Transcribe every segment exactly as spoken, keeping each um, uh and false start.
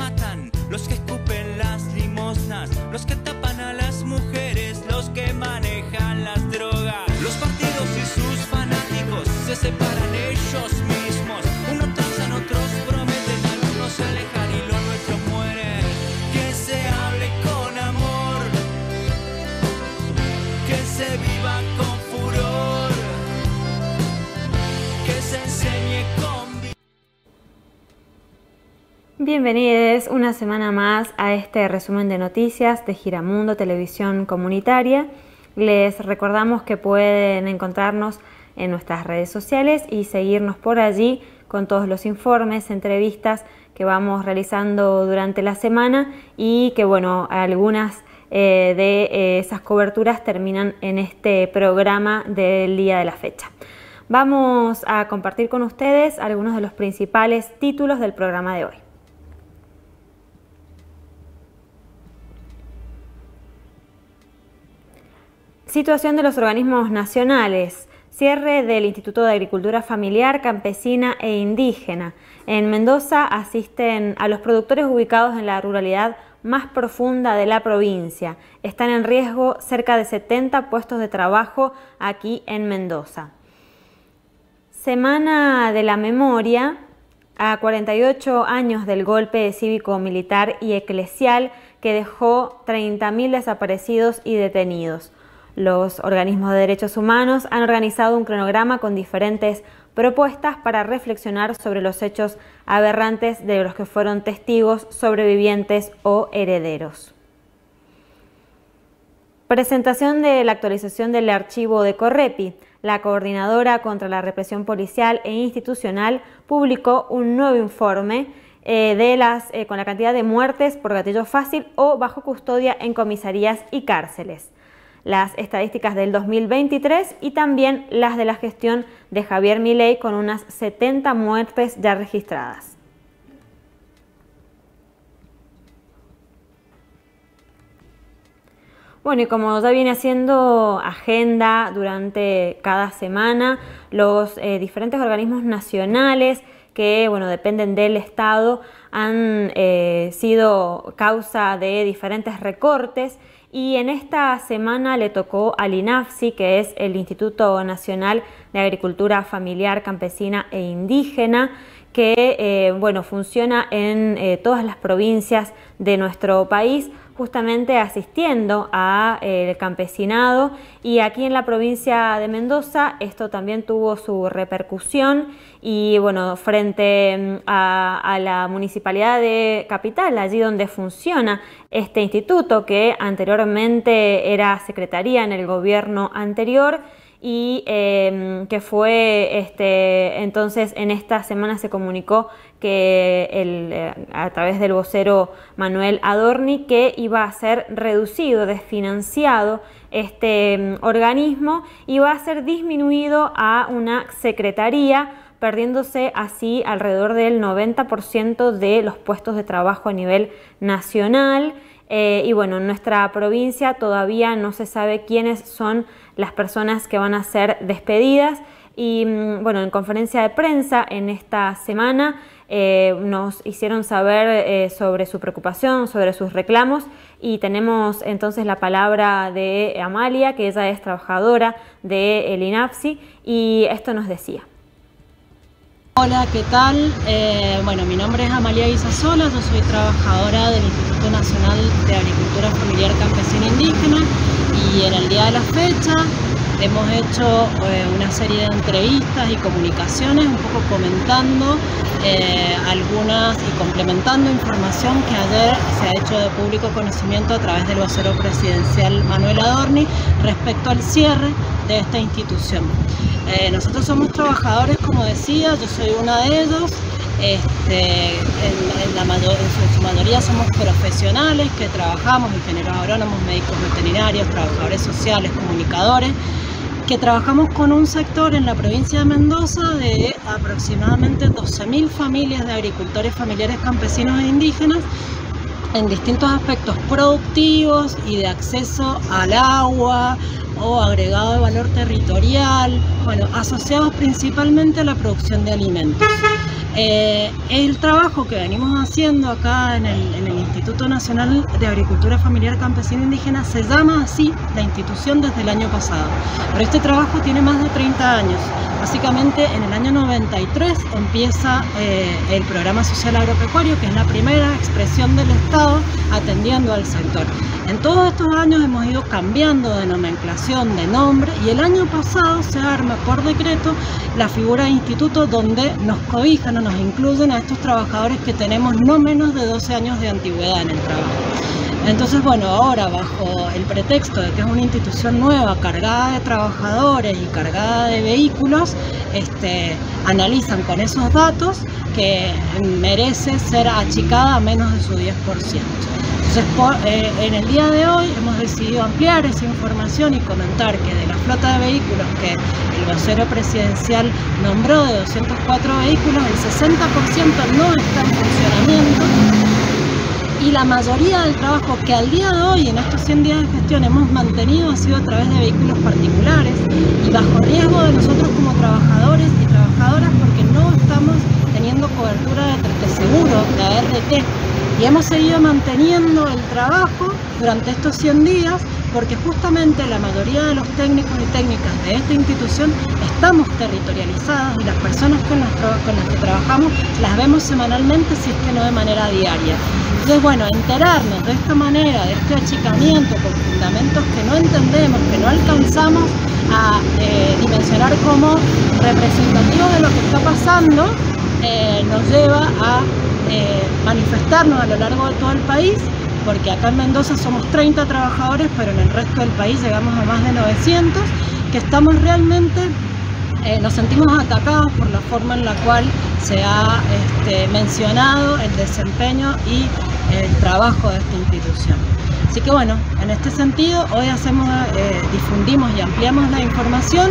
matan, los que escupen las limosnas, los que tapan a las mujeres, los que manejan las drogas. Los partidos y sus fanáticos se separan ellos mismos. Unos transan, otros prometen, algunos se alejan y lo nuestro muere. Que se hable con amor, que se viva con furor, que se enseñe con... Bienvenidos una semana más a este resumen de noticias de Giramundo Televisión Comunitaria. Les recordamos que pueden encontrarnos en nuestras redes sociales y seguirnos por allí con todos los informes, entrevistas que vamos realizando durante la semana y que, bueno, algunas eh, de eh, esas coberturas terminan en este programa del día de la fecha. Vamos a compartir con ustedes algunos de los principales títulos del programa de hoy. Situación de los organismos nacionales. Cierre del Instituto de Agricultura Familiar, Campesina e Indígena. En Mendoza asisten a los productores ubicados en la ruralidad más profunda de la provincia. Están en riesgo cerca de setenta puestos de trabajo aquí en Mendoza. Semana de la Memoria. A cuarenta y ocho años del golpe cívico-militar y eclesial que dejó treinta mil desaparecidos y detenidos. Los organismos de derechos humanos han organizado un cronograma con diferentes propuestas para reflexionar sobre los hechos aberrantes de los que fueron testigos, sobrevivientes o herederos. Presentación de la actualización del archivo de Correpi. La Coordinadora contra la Represión Policial e Institucional publicó un nuevo informe eh, de las, eh, con la cantidad de muertes por gatillo fácil o bajo custodia en comisarías y cárceles. Las estadísticas del dos mil veintitrés y también las de la gestión de Javier Milei con unas setenta muertes ya registradas. Bueno, y como ya viene haciendo agenda durante cada semana, los eh, diferentes organismos nacionales que, bueno, dependen del Estado han eh, sido causa de diferentes recortes. Y en esta semana le tocó al INAFSI, que es el Instituto Nacional de Agricultura Familiar, Campesina e Indígena, que eh, bueno, funciona en eh, todas las provincias de nuestro país, justamente asistiendo al eh, campesinado. Y aquí en la provincia de Mendoza esto también tuvo su repercusión y bueno, frente a, a la Municipalidad de Capital, allí donde funciona este instituto que anteriormente era secretaría en el gobierno anterior y eh, que fue, este, entonces en esta semana se comunicó que el, eh, a través del vocero Manuel Adorni que iba a ser reducido, desfinanciado este um, organismo y va a ser disminuido a una secretaría, perdiéndose así alrededor del noventa por ciento de los puestos de trabajo a nivel nacional. Eh, y bueno, en nuestra provincia todavía no se sabe quiénes son las personas que van a ser despedidas y bueno, en conferencia de prensa en esta semana eh, nos hicieron saber eh, sobre su preocupación, sobre sus reclamos y tenemos entonces la palabra de Amalia, que ella es trabajadora del INAFSI y esto nos decía. Hola, ¿qué tal? Eh, bueno, mi nombre es Amalia Guisasola, yo soy trabajadora del Instituto Nacional de Agricultura Familiar, Campesina e Indígena y en el día de la fecha hemos hecho eh, una serie de entrevistas y comunicaciones un poco comentando eh, algunas y complementando información que ayer se ha hecho de público conocimiento a través del vocero presidencial Manuel Adorni respecto al cierre de esta institución. Eh, nosotros somos trabajadores, como decía, yo soy una de ellos. Este, en, en, la mayor, en, su, en su mayoría somos profesionales que trabajamos, ingenieros agrónomos, médicos veterinarios, trabajadores sociales, comunicadores, que trabajamos con un sector en la provincia de Mendoza de aproximadamente doce mil familias de agricultores familiares, campesinos e indígenas en distintos aspectos productivos y de acceso al agua o agregado de valor territorial, bueno, asociados principalmente a la producción de alimentos. Eh, el trabajo que venimos haciendo acá en el, en el Instituto Nacional de Agricultura Familiar Campesina Indígena se llama así la institución desde el año pasado, pero este trabajo tiene más de treinta años. Básicamente en el año noventa y tres empieza eh, el Programa Social Agropecuario, que es la primera expresión del Estado atendiendo al sector. En todos estos años hemos ido cambiando de nomenclación, de nombre, y el año pasado se arma por decreto la figura de instituto donde nos cobijan o nos incluyen a estos trabajadores que tenemos no menos de doce años de antigüedad en el trabajo. Entonces, bueno, ahora bajo el pretexto de que es una institución nueva, cargada de trabajadores y cargada de vehículos, este, analizan con esos datos que merece ser achicada a menos de su diez por ciento. Entonces, por, eh, en el día de hoy hemos decidido ampliar esa información y comentar que de la flota de vehículos que el vocero presidencial nombró de doscientos cuatro vehículos, el sesenta por ciento no está en funcionamiento. Y la mayoría del trabajo que al día de hoy, en estos cien días de gestión, hemos mantenido ha sido a través de vehículos particulares y bajo riesgo de nosotros como trabajadores y trabajadoras porque no estamos teniendo cobertura de, de seguro, de A R T. Y hemos seguido manteniendo el trabajo durante estos cien días porque justamente la mayoría de los técnicos y técnicas de esta institución estamos territorializados y las personas con las, con las que trabajamos las vemos semanalmente, si es que no de manera diaria. Entonces, bueno, enterarnos de esta manera, de este achicamiento con fundamentos que no entendemos, que no alcanzamos a eh, dimensionar como representativos de lo que está pasando, eh, nos lleva a eh, manifestarnos a lo largo de todo el país, porque acá en Mendoza somos treinta trabajadores, pero en el resto del país llegamos a más de novecientos, que estamos realmente, eh, nos sentimos atacados por la forma en la cual se ha este, mencionado el desempeño y el trabajo de esta institución. Así que bueno, en este sentido, hoy hacemos, eh, difundimos y ampliamos la información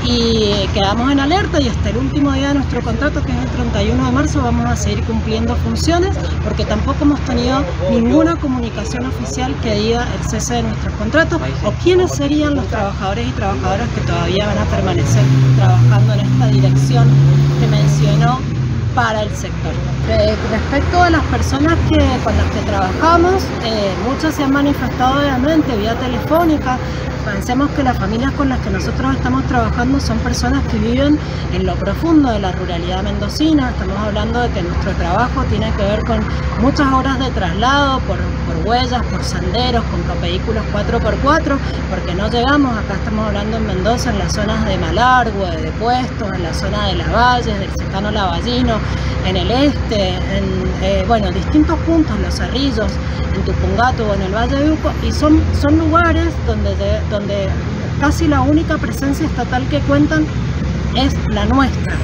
y quedamos en alerta y hasta el último día de nuestro contrato, que es el treinta y uno de marzo, vamos a seguir cumpliendo funciones porque tampoco hemos tenido ninguna comunicación oficial que diga el cese de nuestros contratos o quiénes serían los trabajadores y trabajadoras que todavía van a permanecer trabajando en esta dirección que mencionó para el sector. Eh, respecto a las personas que, con las que trabajamos, eh, muchas se han manifestado obviamente vía telefónica. Pensemos que las familias con las que nosotros estamos trabajando son personas que viven en lo profundo de la ruralidad mendocina. Estamos hablando de que nuestro trabajo tiene que ver con muchas horas de traslado por, por huellas, por senderos, con vehículos cuatro por cuatro, porque no llegamos, acá estamos hablando en Mendoza, en las zonas de Malargüe, de Puestos, en la zona de Lavalles, del cercano Lavallino, en el este, en eh, bueno, distintos puntos, Los Cerrillos, en Tupungato o en el Valle de Uco, y son, son lugares donde, de, donde casi la única presencia estatal que cuentan es la nuestra.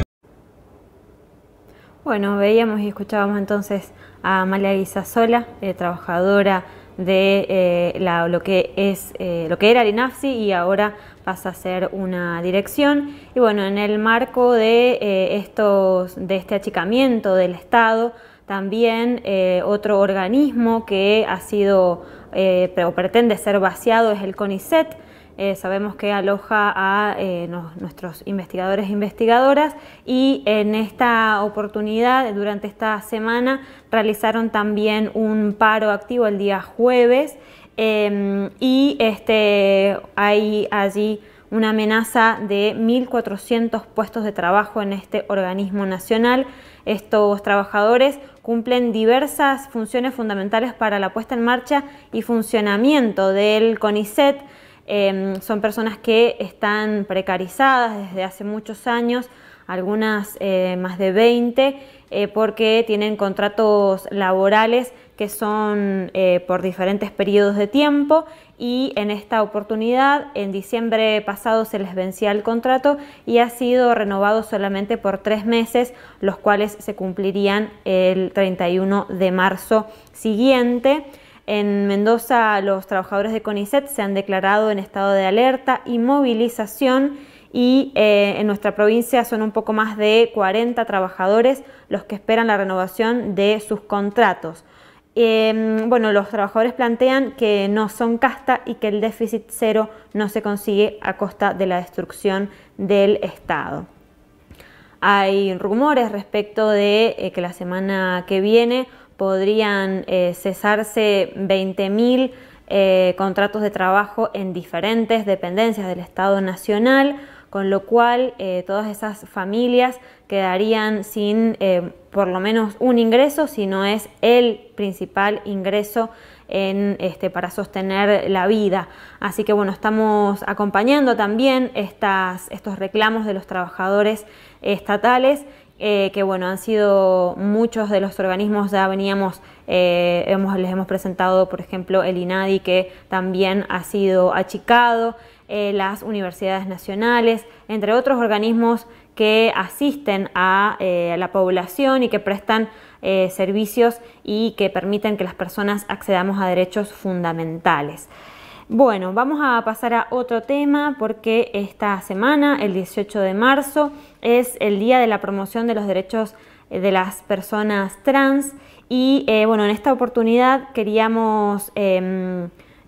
Bueno, veíamos y escuchábamos entonces a Amalia Guisasola, eh, trabajadora de eh, la, lo que es eh, lo que era el INAFSI y ahora pasa a ser una dirección. Y bueno, en el marco de eh, estos de este achicamiento del Estado, también eh, otro organismo que ha sido eh, o pretende ser vaciado es el CONICET. Eh, sabemos que aloja a eh, no, nuestros investigadores e investigadoras y en esta oportunidad, durante esta semana, realizaron también un paro activo el día jueves eh, y este, hay allí una amenaza de mil cuatrocientos puestos de trabajo en este organismo nacional. Estos trabajadores cumplen diversas funciones fundamentales para la puesta en marcha y funcionamiento del CONICET. Eh, son personas que están precarizadas desde hace muchos años, algunas eh, más de veinte, eh, porque tienen contratos laborales que son eh, por diferentes periodos de tiempo y en esta oportunidad, en diciembre pasado, se les vencía el contrato y ha sido renovado solamente por tres meses, los cuales se cumplirían el treinta y uno de marzo siguiente. En Mendoza, los trabajadores de CONICET se han declarado en estado de alerta y movilización y eh, en nuestra provincia son un poco más de cuarenta trabajadores los que esperan la renovación de sus contratos. Eh, bueno, los trabajadores plantean que no son casta y que el déficit cero no se consigue a costa de la destrucción del Estado. Hay rumores respecto de eh, que la semana que viene podrían eh, cesarse veinte mil eh, contratos de trabajo en diferentes dependencias del Estado Nacional, con lo cual eh, todas esas familias quedarían sin eh, por lo menos un ingreso, si no es el principal ingreso en, este, para sostener la vida. Así que bueno, estamos acompañando también estas, estos reclamos de los trabajadores estatales, eh, que bueno, han sido muchos de los organismos, ya veníamos, eh, hemos, les hemos presentado por ejemplo el INADI, que también ha sido achicado, eh, las universidades nacionales, entre otros organismos que asisten a eh, la población y que prestan eh, servicios y que permiten que las personas accedamos a derechos fundamentales. Bueno, vamos a pasar a otro tema, porque esta semana, el dieciocho de marzo, es el Día de la Promoción de los Derechos de las Personas Trans y eh, bueno, en esta oportunidad queríamos eh,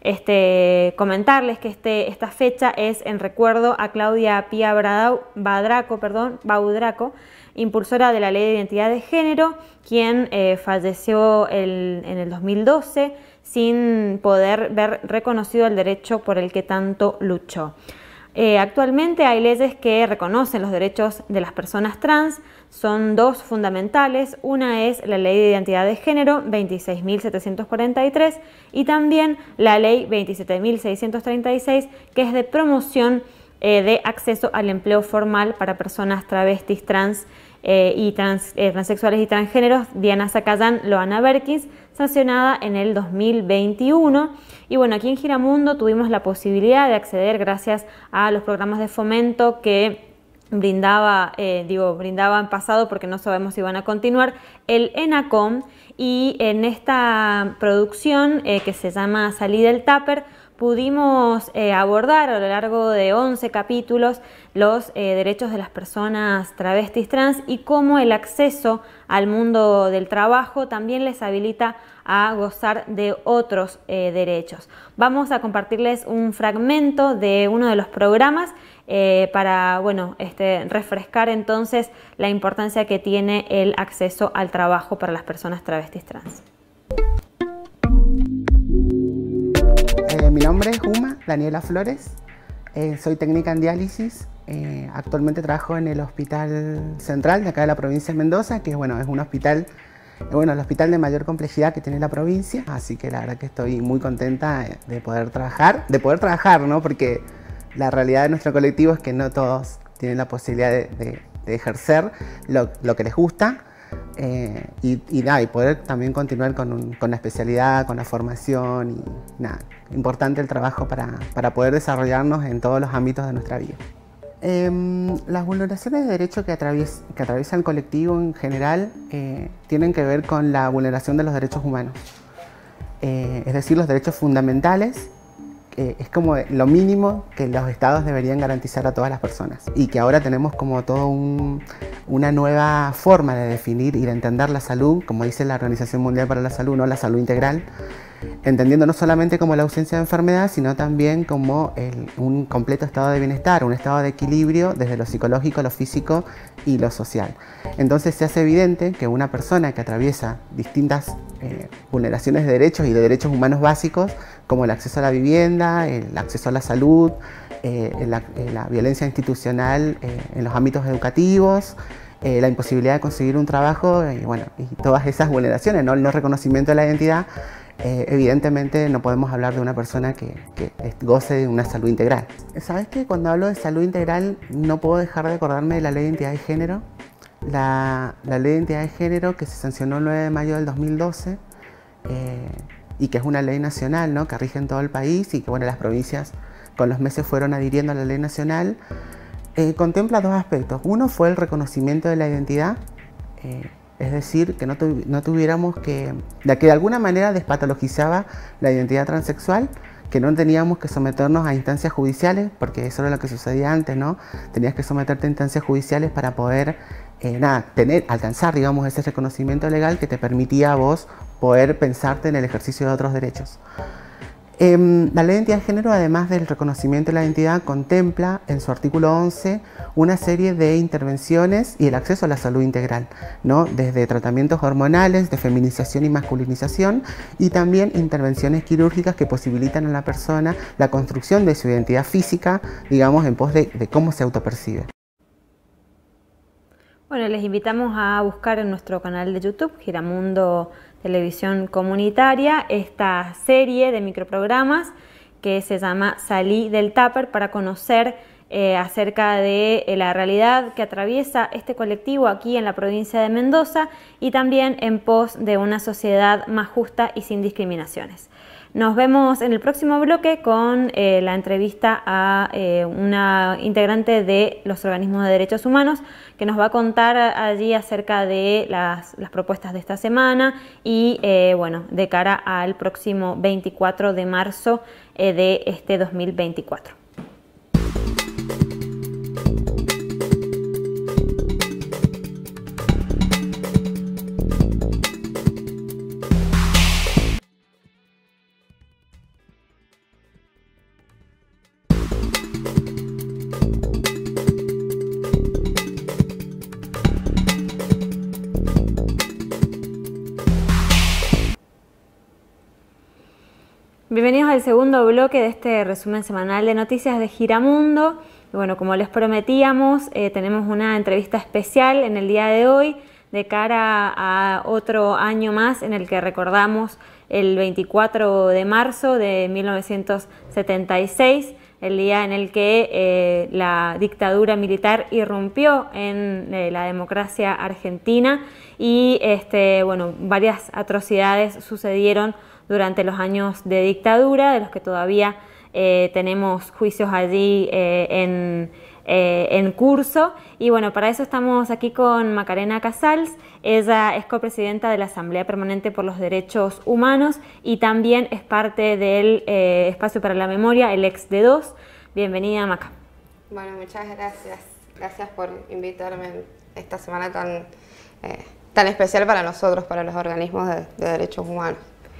Este, comentarles que este, esta fecha es en recuerdo a Claudia Pía Badraco, perdón, Baudraco, impulsora de la Ley de Identidad de Género, quien eh, falleció el, en el dos mil doce sin poder ver reconocido el derecho por el que tanto luchó. Eh, actualmente hay leyes que reconocen los derechos de las personas trans, son dos fundamentales. Una es la Ley de Identidad de Género veintiséis mil setecientos cuarenta y tres y también la Ley veintisiete mil seiscientos treinta y seis, que es de promoción eh, de acceso al empleo formal para personas travestis, trans eh, y trans, eh, transexuales y transgéneros, Diana Zacayán, Loana Berkins, sancionada en el dos mil veintiuno. Y bueno, aquí en Giramundo tuvimos la posibilidad de acceder gracias a los programas de fomento que brindaba, eh, digo, brindaba en pasado porque no sabemos si van a continuar, el ENACOM, y en esta producción eh, que se llama Salí del Tupper, pudimos eh, abordar a lo largo de once capítulos los eh, derechos de las personas travestis trans y cómo el acceso al mundo del trabajo también les habilita a gozar de otros eh, derechos. Vamos a compartirles un fragmento de uno de los programas eh, para bueno, este, refrescar entonces la importancia que tiene el acceso al trabajo para las personas travestis trans. Eh, mi nombre es Uma Daniela Flores, eh, soy técnica en diálisis, eh, actualmente trabajo en el Hospital Central de acá de la provincia de Mendoza, que bueno, es un hospital, eh, bueno, el hospital de mayor complejidad que tiene la provincia, así que la verdad que estoy muy contenta de poder trabajar, de poder trabajar, ¿no? Porque la realidad de nuestro colectivo es que no todos tienen la posibilidad de, de, de ejercer lo, lo que les gusta. Eh, y, y, nada, y poder también continuar con, un, con la especialidad, con la formación y nada, importante el trabajo para, para poder desarrollarnos en todos los ámbitos de nuestra vida. Eh, las vulneraciones de derechos que, atravies, que atraviesa el colectivo en general eh, tienen que ver con la vulneración de los derechos humanos, eh, es decir, los derechos fundamentales. Eh, es como lo mínimo que los estados deberían garantizar a todas las personas y que ahora tenemos como todo un, una nueva forma de definir y de entender la salud, como dice la Organización Mundial para la Salud, ¿no? La salud integral, entendiendo no solamente como la ausencia de enfermedad, sino también como el, un completo estado de bienestar, un estado de equilibrio desde lo psicológico, lo físico y lo social. Entonces se hace evidente que una persona que atraviesa distintas eh, vulneraciones de derechos y de derechos humanos básicos, como el acceso a la vivienda, el acceso a la salud, eh, la, la violencia institucional eh, en los ámbitos educativos, eh, la imposibilidad de conseguir un trabajo y, bueno, y todas esas vulneraciones, ¿no? El no reconocimiento de la identidad, eh, evidentemente no podemos hablar de una persona que, que goce de una salud integral. ¿Sabes qué? Cuando hablo de salud integral no puedo dejar de acordarme de la Ley de Identidad de Género. La, la Ley de Identidad de Género que se sancionó el nueve de mayo del dos mil doce eh, y que es una ley nacional, ¿no? Que rige en todo el país y que bueno, las provincias con los meses fueron adhiriendo a la ley nacional, eh, contempla dos aspectos. Uno fue el reconocimiento de la identidad, eh, es decir, que no, tu, no tuviéramos que, de que de alguna manera despatologizaba la identidad transexual, que no teníamos que someternos a instancias judiciales, porque eso era lo que sucedía antes, ¿no? Tenías que someterte a instancias judiciales para poder eh, nada, tener, alcanzar, digamos, ese reconocimiento legal que te permitía a vos poder pensarte en el ejercicio de otros derechos. Eh, la Ley de Identidad de Género, además del reconocimiento de la identidad, contempla en su artículo once una serie de intervenciones y el acceso a la salud integral, ¿no? Desde tratamientos hormonales, de feminización y masculinización, y también intervenciones quirúrgicas que posibilitan a la persona la construcción de su identidad física, digamos, en pos de, de cómo se autopercibe. Bueno, les invitamos a buscar en nuestro canal de YouTube, Giramundo Televisión Comunitaria, esta serie de microprogramas que se llama Salí del Tupper, para conocer eh, acerca de eh, la realidad que atraviesa este colectivo aquí en la provincia de Mendoza, y también en pos de una sociedad más justa y sin discriminaciones. Nos vemos en el próximo bloque con eh, la entrevista a eh, una integrante de los organismos de derechos humanos, que nos va a contar allí acerca de las, las propuestas de esta semana y eh, bueno, de cara al próximo veinticuatro de marzo eh, de este dos mil veinticuatro. Bienvenidos al segundo bloque de este resumen semanal de noticias de Giramundo. Y bueno, como les prometíamos, eh, tenemos una entrevista especial en el día de hoy de cara a otro año más en el que recordamos el veinticuatro de marzo de mil novecientos setenta y seis, el día en el que eh, la dictadura militar irrumpió en eh, la democracia argentina y este, bueno, varias atrocidades sucedieron durante los años de dictadura, de los que todavía eh, tenemos juicios allí eh, en, eh, en curso. Y bueno, para eso estamos aquí con Macarena Casals. Ella es copresidenta de la Asamblea Permanente por los Derechos Humanos y también es parte del eh, Espacio para la Memoria, el ex D dos. Bienvenida, Maca. Bueno, muchas gracias. Gracias por invitarme esta semana tan, eh, tan especial para nosotros, para los organismos de, de derechos humanos.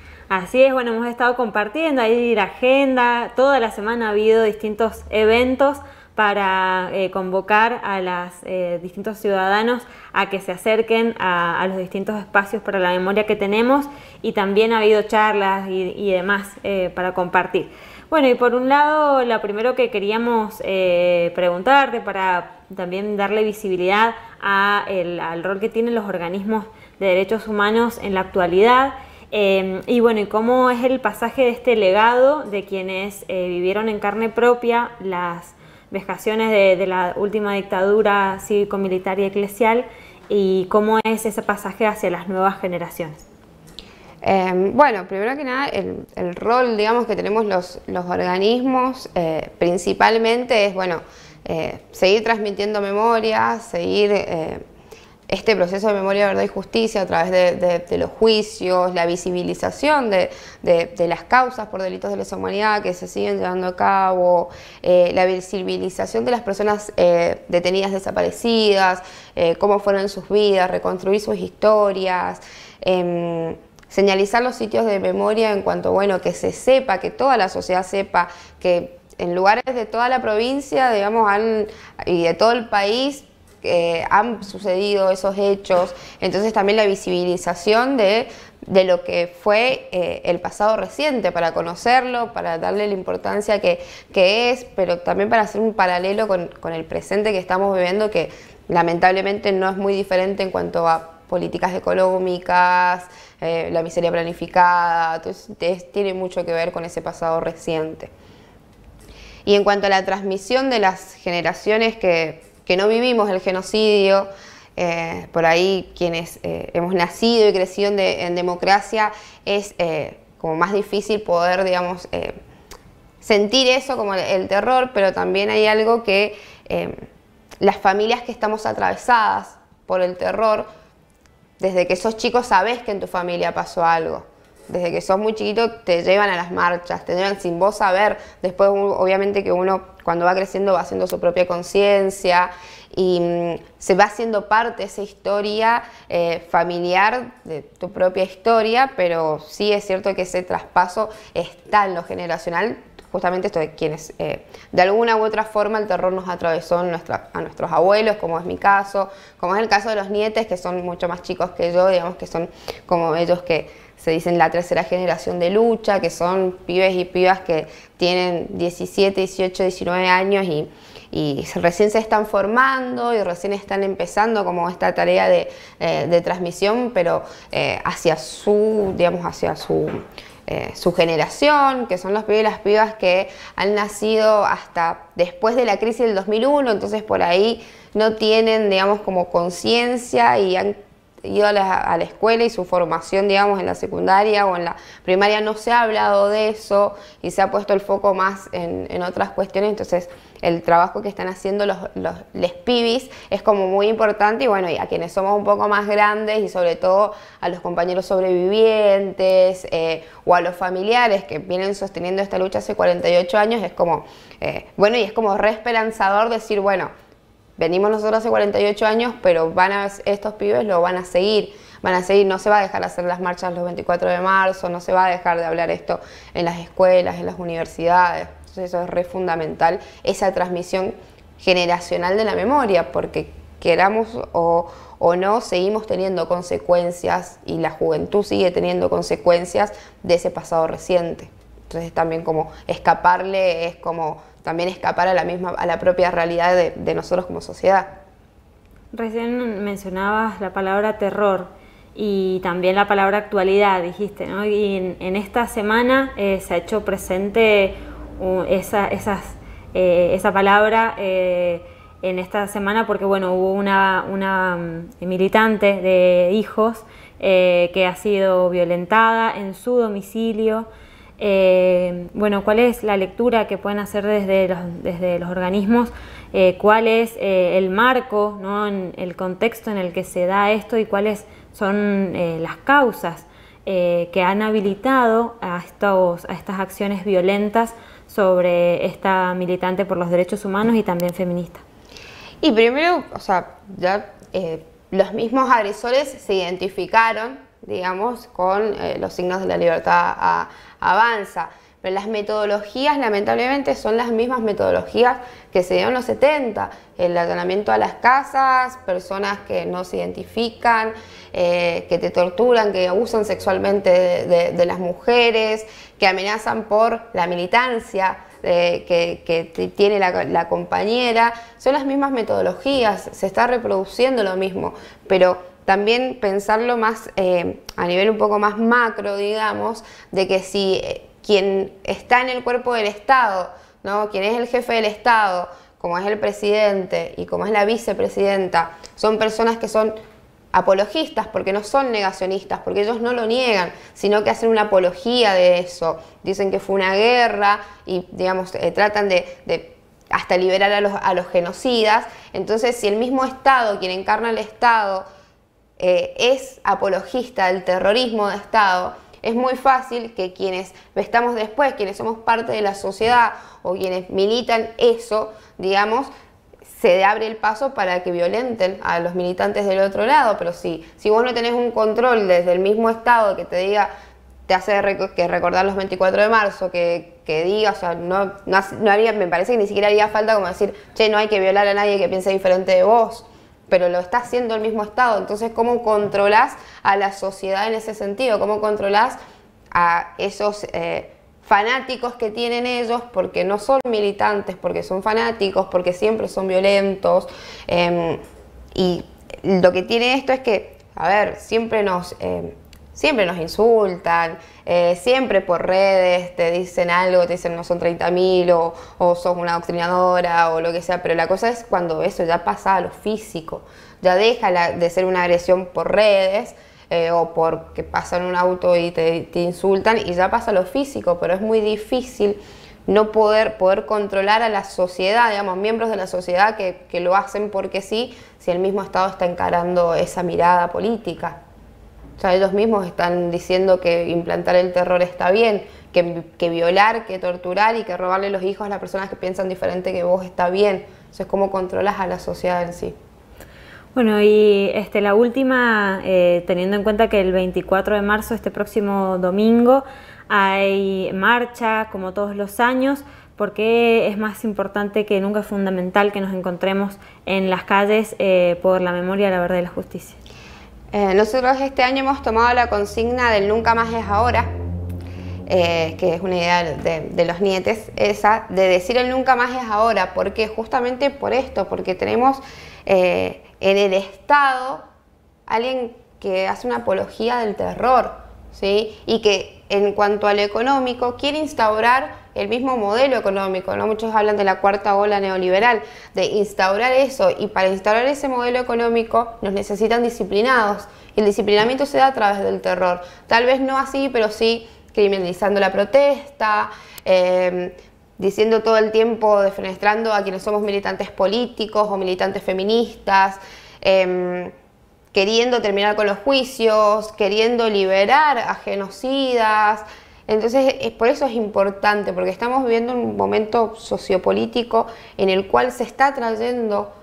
Así es, bueno, hemos estado compartiendo ahí la agenda, toda la semana ha habido distintos eventos para eh, convocar a los eh, distintos ciudadanos a que se acerquen a, a los distintos espacios para la memoria que tenemos, y también ha habido charlas y, y demás eh, para compartir. Bueno, y por un lado, lo primero que queríamos eh, preguntarte, para también darle visibilidad a el, al rol que tienen los organismos de derechos humanos en la actualidad. Eh, y bueno, y cómo es el pasaje de este legado de quienes eh, vivieron en carne propia las vejaciones de, de la última dictadura cívico-militar y eclesial, y cómo es ese pasaje hacia las nuevas generaciones. Eh, bueno, primero que nada, el, el rol, digamos, que tenemos los, los organismos eh, principalmente es, bueno, eh, seguir transmitiendo memoria, seguir eh, este proceso de memoria, verdad y justicia a través de, de, de los juicios, la visibilización de, de, de las causas por delitos de lesa humanidad que se siguen llevando a cabo, eh, la visibilización de las personas eh, detenidas desaparecidas, eh, cómo fueron sus vidas, reconstruir sus historias, eh, señalizar los sitios de memoria en cuanto, bueno, que se sepa, que toda la sociedad sepa que en lugares de toda la provincia, digamos, han, y de todo el país, Eh, han sucedido esos hechos. Entonces también la visibilización de, de lo que fue eh, el pasado reciente, para conocerlo, para darle la importancia que, que es, pero también para hacer un paralelo con, con el presente que estamos viviendo, que lamentablemente no es muy diferente en cuanto a políticas económicas, eh, la miseria planificada. Entonces tiene mucho que ver con ese pasado reciente. Y en cuanto a la transmisión de las generaciones que que no vivimos el genocidio, eh, por ahí quienes eh, hemos nacido y crecido en, de, en democracia, es eh, como más difícil poder, digamos, eh, sentir eso como el, el terror, pero también hay algo que eh, las familias que estamos atravesadas por el terror, desde que sos chico sabés que en tu familia pasó algo. desde que sos muy chiquito te llevan a las marchas, te llevan sin vos saber. Después obviamente que uno cuando va creciendo va haciendo su propia conciencia y mmm, se va haciendo parte de esa historia eh, familiar, de tu propia historia, pero sí es cierto que ese traspaso está en lo generacional, justamente esto de quienes eh, de alguna u otra forma el terror nos atravesó en nuestra, a nuestros abuelos, como es mi caso, como es el caso de los nietes que son mucho más chicos que yo, digamos que son como ellos que se dicen la tercera generación de lucha, que son pibes y pibas que tienen diecisiete, dieciocho, diecinueve años y, y recién se están formando y recién están empezando como esta tarea de, eh, de transmisión, pero eh, hacia su, digamos, hacia su, eh, su generación, que son los pibes y las pibas que han nacido hasta después de la crisis del dos mil uno, entonces por ahí no tienen, digamos, como conciencia y han ido a la, a la escuela y su formación, digamos, en la secundaria o en la primaria no se ha hablado de eso y se ha puesto el foco más en, en otras cuestiones, entonces el trabajo que están haciendo los, los les pibis es como muy importante y bueno, y a quienes somos un poco más grandes y sobre todo a los compañeros sobrevivientes eh, o a los familiares que vienen sosteniendo esta lucha hace cuarenta y ocho años, es como, eh, bueno, y es como re esperanzador decir, bueno, venimos nosotros hace cuarenta y ocho años, pero van a, estos pibes lo van a seguir, van a seguir, no se va a dejar de hacer las marchas los veinticuatro de marzo, no se va a dejar de hablar esto en las escuelas, en las universidades, entonces eso es re fundamental, esa transmisión generacional de la memoria, porque queramos o, o no, seguimos teniendo consecuencias y la juventud sigue teniendo consecuencias de ese pasado reciente, entonces también como escaparle es como también escapar a la misma, a la propia realidad de, de nosotros como sociedad. Recién mencionabas la palabra terror y también la palabra actualidad, dijiste, ¿no? Y en, en esta semana eh, se ha hecho presente uh, esa, esas, eh, esa palabra eh, en esta semana porque, bueno, hubo una, una um, militante de hijos eh, que ha sido violentada en su domicilio. Eh, bueno, ¿cuál es la lectura que pueden hacer desde los, desde los organismos? Eh, ¿Cuál es eh, el marco, ¿no? En el contexto en el que se da esto y cuáles son eh, las causas eh, que han habilitado a, estos, a estas acciones violentas sobre esta militante por los derechos humanos y también feminista? Y primero, o sea, ya eh, los mismos agresores se identificaron, digamos, con eh, los signos de la libertad a, avanza. Pero las metodologías, lamentablemente, son las mismas metodologías que se dieron en los setenta. El allanamiento a las casas, personas que no se identifican, eh, que te torturan, que abusan sexualmente de, de, de las mujeres, que amenazan por la militancia eh, que, que tiene la, la compañera. Son las mismas metodologías, se está reproduciendo lo mismo, pero también pensarlo más eh, a nivel un poco más macro, digamos, de que si eh, quien está en el cuerpo del Estado, ¿no? Quien es el jefe del Estado, como es el presidente y como es la vicepresidenta, son personas que son apologistas, porque no son negacionistas, porque ellos no lo niegan, sino que hacen una apología de eso, dicen que fue una guerra y, digamos, eh, tratan de, de hasta liberar a los, a los genocidas. Entonces, si el mismo Estado, quien encarna el Estado, Eh, es apologista del terrorismo de Estado, es muy fácil que quienes estamos después, quienes somos parte de la sociedad o quienes militan eso, digamos, se abre el paso para que violenten a los militantes del otro lado. Pero si, si vos no tenés un control desde el mismo Estado que te diga, te hace rec que recordar los veinticuatro de marzo, que, que diga, o sea, no, no, no haría, me parece que ni siquiera haría falta como decir, che, no hay que violar a nadie que piense diferente de vos, pero lo está haciendo el mismo Estado. Entonces, ¿cómo controlás a la sociedad en ese sentido? ¿Cómo controlás a esos eh, fanáticos que tienen ellos porque no son militantes, porque son fanáticos, porque siempre son violentos? Eh, y lo que tiene esto es que, a ver, siempre nos... Eh, Siempre nos insultan, eh, siempre por redes te dicen algo, te dicen no son treinta mil o, o sos una adoctrinadora o lo que sea, pero la cosa es cuando eso ya pasa a lo físico, ya deja la, de ser una agresión por redes eh, o porque pasan un auto y te, te insultan y ya pasa a lo físico, pero es muy difícil no poder, poder controlar a la sociedad, digamos, miembros de la sociedad que, que lo hacen porque sí, si el mismo Estado está encarando esa mirada política. O sea, ellos mismos están diciendo que implantar el terror está bien, que, que violar, que torturar y que robarle los hijos a las personas que piensan diferente que vos está bien. Entonces, ¿cómo controlas a la sociedad en sí? Bueno, y este, la última, eh, teniendo en cuenta que el veinticuatro de marzo, este próximo domingo, hay marcha como todos los años, porque es más importante que nunca, es fundamental que nos encontremos en las calles eh, por la memoria, la verdad y la justicia. Eh, nosotros este año hemos tomado la consigna del nunca más es ahora, eh, que es una idea de, de los nietes, esa, de decir el nunca más es ahora. ¿Por qué? Justamente por esto, porque tenemos eh, en el Estado alguien que hace una apología del terror, ¿sí? Y que en cuanto a lo económico quiere instaurar el mismo modelo económico, ¿no? Muchos hablan de la cuarta ola neoliberal, de instaurar eso, y para instaurar ese modelo económico nos necesitan disciplinados, y el disciplinamiento se da a través del terror, tal vez no así, pero sí criminalizando la protesta, eh, diciendo todo el tiempo, defenestrando a quienes somos militantes políticos o militantes feministas, eh, queriendo terminar con los juicios, queriendo liberar a genocidas. Entonces, por eso es importante, porque estamos viviendo un momento sociopolítico en el cual se está trayendo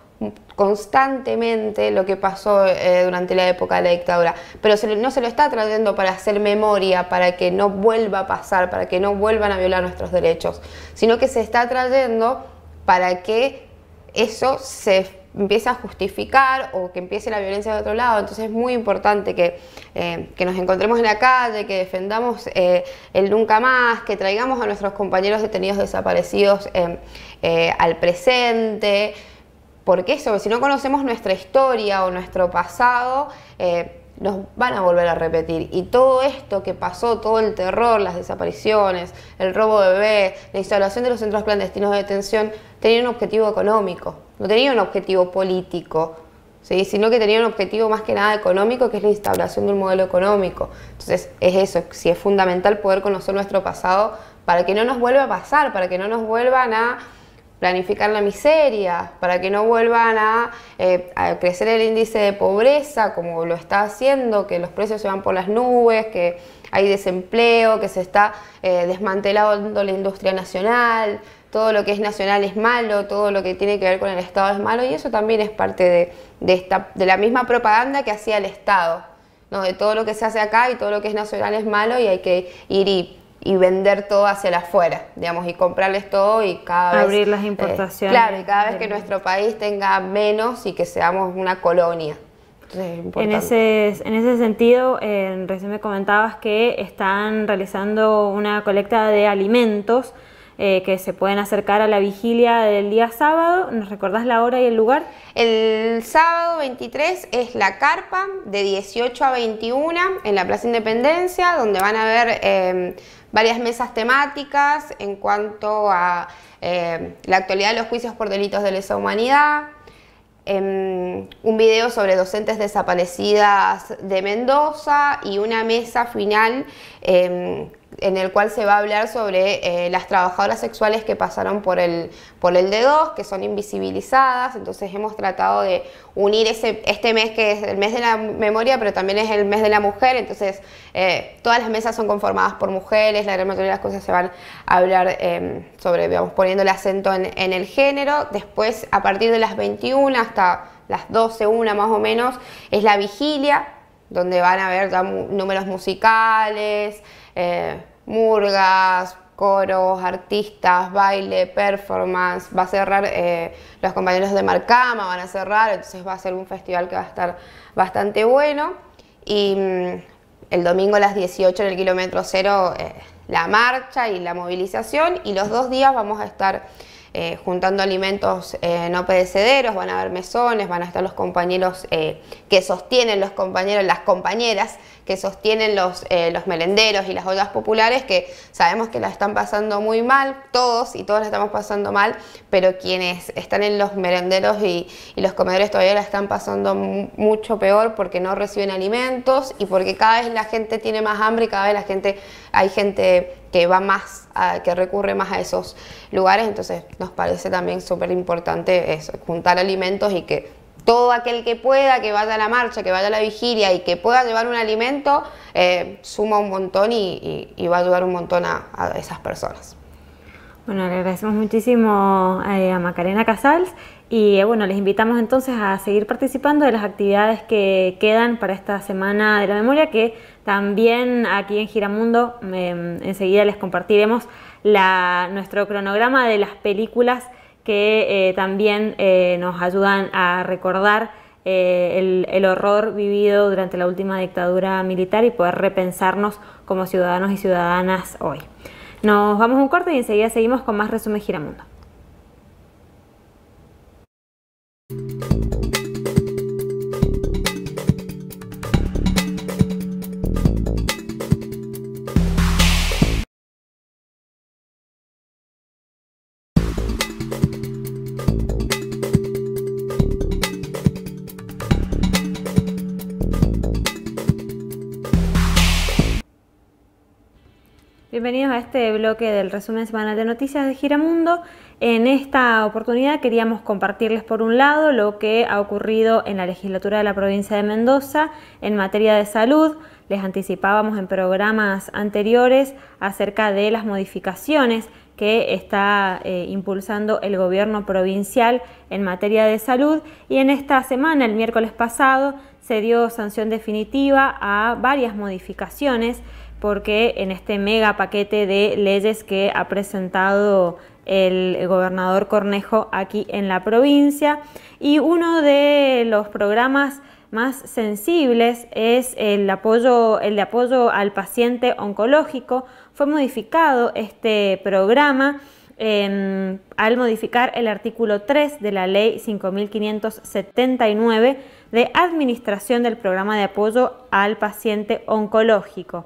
constantemente lo que pasó eh, durante la época de la dictadura, pero se, no se lo está trayendo para hacer memoria, para que no vuelva a pasar, para que no vuelvan a violar nuestros derechos, sino que se está trayendo para que eso se empiece a justificar o que empiece la violencia de otro lado. Entonces es muy importante que, eh, que nos encontremos en la calle, que defendamos eh, el nunca más, que traigamos a nuestros compañeros detenidos desaparecidos eh, eh, al presente, porque eso, si no conocemos nuestra historia o nuestro pasado, eh, nos van a volver a repetir. Y todo esto que pasó, todo el terror, las desapariciones, el robo de bebés, la instalación de los centros clandestinos de detención, tenía un objetivo económico, no tenía un objetivo político, ¿sí? Sino que tenía un objetivo más que nada económico, que es la instauración de un modelo económico. Entonces es eso, sí, es fundamental poder conocer nuestro pasado para que no nos vuelva a pasar, para que no nos vuelvan a planificar la miseria, para que no vuelvan a, eh, a crecer el índice de pobreza como lo está haciendo, que los precios se van por las nubes, que hay desempleo, que se está eh, desmantelando la industria nacional, todo lo que es nacional es malo, todo lo que tiene que ver con el Estado es malo, y eso también es parte de, de, esta, de la misma propaganda que hacía el Estado, ¿no? De todo lo que se hace acá y todo lo que es nacional es malo y hay que ir y y vender todo hacia afuera, digamos, y comprarles todo y cada vez... Abrir las importaciones. Eh, claro, y cada vez que nuestro país tenga menos y que seamos una colonia. Entonces, es en, ese, en ese sentido, eh, recién me comentabas que están realizando una colecta de alimentos eh, que se pueden acercar a la vigilia del día sábado. ¿Nos recordás la hora y el lugar? El sábado veintitrés es la carpa de dieciocho a veintiuna en la Plaza Independencia, donde van a haber eh, varias mesas temáticas en cuanto a eh, la actualidad de los juicios por delitos de lesa humanidad, eh, un video sobre docentes desaparecidas de Mendoza y una mesa final eh, en el cual se va a hablar sobre eh, las trabajadoras sexuales que pasaron por el, por el D dos, que son invisibilizadas. Entonces hemos tratado de unir ese, este mes, que es el mes de la memoria, pero también es el mes de la mujer. Entonces eh, todas las mesas son conformadas por mujeres, la gran mayoría de las cosas se van a hablar eh, sobre, digamos, poniendo el acento en, en el género. Después, a partir de las veintiuna hasta las doce, una más o menos, es la vigilia, donde van a haber ya números musicales, eh, murgas, coros, artistas, baile, performance. Va a cerrar, eh, los compañeros de Marcama van a cerrar, entonces va a ser un festival que va a estar bastante bueno. Y mmm, el domingo a las dieciocho en el kilómetro cero, eh, la marcha y la movilización, y los dos días vamos a estar Eh, juntando alimentos eh, no perecederos, van a haber mesones, van a estar los compañeros eh, que sostienen, los compañeros, las compañeras que sostienen los, eh, los merenderos y las ollas populares, que sabemos que la están pasando muy mal, todos y todos la estamos pasando mal, pero quienes están en los merenderos y, y los comedores todavía la están pasando mucho peor, porque no reciben alimentos y porque cada vez la gente tiene más hambre y cada vez la gente, hay gente que va más, a, que recurre más a esos lugares. Entonces nos parece también súper importante eso, juntar alimentos y que todo aquel que pueda, que vaya a la marcha, que vaya a la vigilia y que pueda llevar un alimento, eh, suma un montón y, y, y va a ayudar un montón a, a esas personas. Bueno, le agradecemos muchísimo eh, a Macarena Casals y eh, bueno, les invitamos entonces a seguir participando de las actividades que quedan para esta Semana de la Memoria, que también aquí en Giramundo eh, enseguida les compartiremos la, nuestro cronograma de las películas que eh, también eh, nos ayudan a recordar eh, el, el horror vivido durante la última dictadura militar y poder repensarnos como ciudadanos y ciudadanas hoy. Nos vamos a un corte y enseguida seguimos con más Resumen Giramundo. Bienvenidos a este bloque del resumen semanal de noticias de Giramundo. En esta oportunidad queríamos compartirles por un lado lo que ha ocurrido en la legislatura de la provincia de Mendoza en materia de salud. Les anticipábamos en programas anteriores acerca de las modificaciones que está eh, impulsando el gobierno provincial en materia de salud, y en esta semana, el miércoles pasado, se dio sanción definitiva a varias modificaciones, porque en este mega paquete de leyes que ha presentado el gobernador Cornejo aquí en la provincia, y uno de los programas más sensibles es el apoyo, el de apoyo al paciente oncológico. Fue modificado este programa eh, al modificar el artículo tres de la ley cinco mil quinientos setenta y nueve de administración del programa de apoyo al paciente oncológico.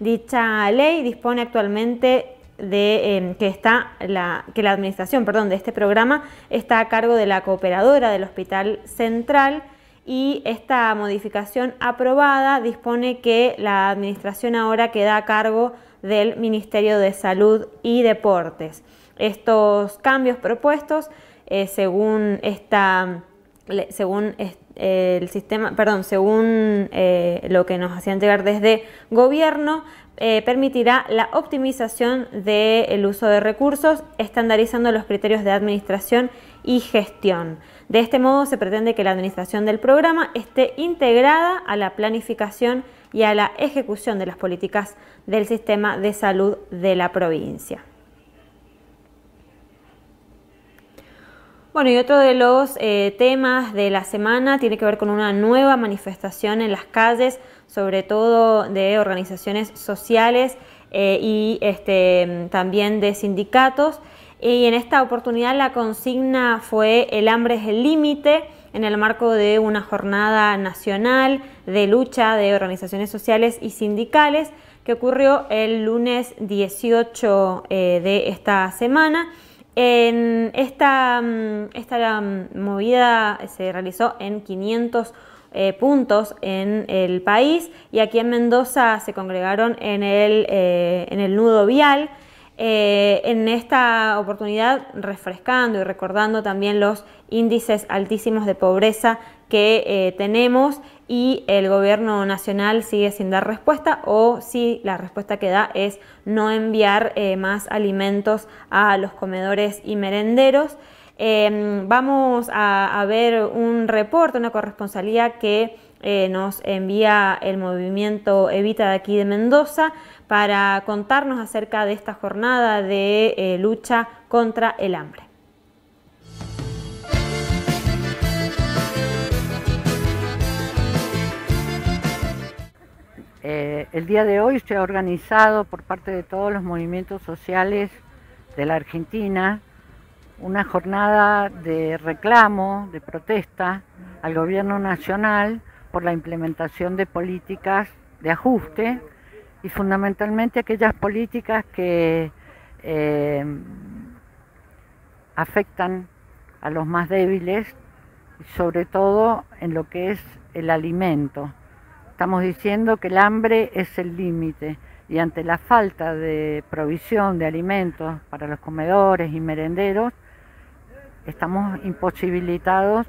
Dicha ley dispone actualmente de eh, que, está la, que la administración perdón, de este programa está a cargo de la cooperadora del Hospital Central, y esta modificación aprobada dispone que la administración ahora queda a cargo del Ministerio de Salud y Deportes. Estos cambios propuestos, eh, según esta, según eh, el sistema, perdón, según eh, lo que nos hacían llegar desde gobierno, eh, permitirá la optimización del uso de recursos, estandarizando los criterios de administración y gestión. De este modo se pretende que la administración del programa esté integrada a la planificación y a la ejecución de las políticas del sistema de salud de la provincia. Bueno, y otro de los eh, temas de la semana tiene que ver con una nueva manifestación en las calles, sobre todo de organizaciones sociales eh, y este, también de sindicatos. Y en esta oportunidad la consigna fue "El hambre es el límite", en el marco de una jornada nacional de lucha de organizaciones sociales y sindicales que ocurrió el lunes dieciocho eh, de esta semana. En esta, esta movida se realizó en quinientos eh, puntos en el país, y aquí en Mendoza se congregaron en el, eh, en el nudo vial. Eh, en esta oportunidad refrescando y recordando también los índices altísimos de pobreza que eh, tenemos, y el gobierno nacional sigue sin dar respuesta, o si la respuesta que da es no enviar eh, más alimentos a los comedores y merenderos. Eh, vamos a, a ver un reporte, una corresponsalía que eh, nos envía el movimiento Evita de aquí de Mendoza para contarnos acerca de esta jornada de eh, lucha contra el hambre. Eh, el día de hoy se ha organizado por parte de todos los movimientos sociales de la Argentina una jornada de reclamo, de protesta al gobierno nacional por la implementación de políticas de ajuste, y fundamentalmente aquellas políticas que eh, afectan a los más débiles, sobre todo en lo que es el alimento. Estamos diciendo que el hambre es el límite, y ante la falta de provisión de alimentos para los comedores y merenderos, estamos imposibilitados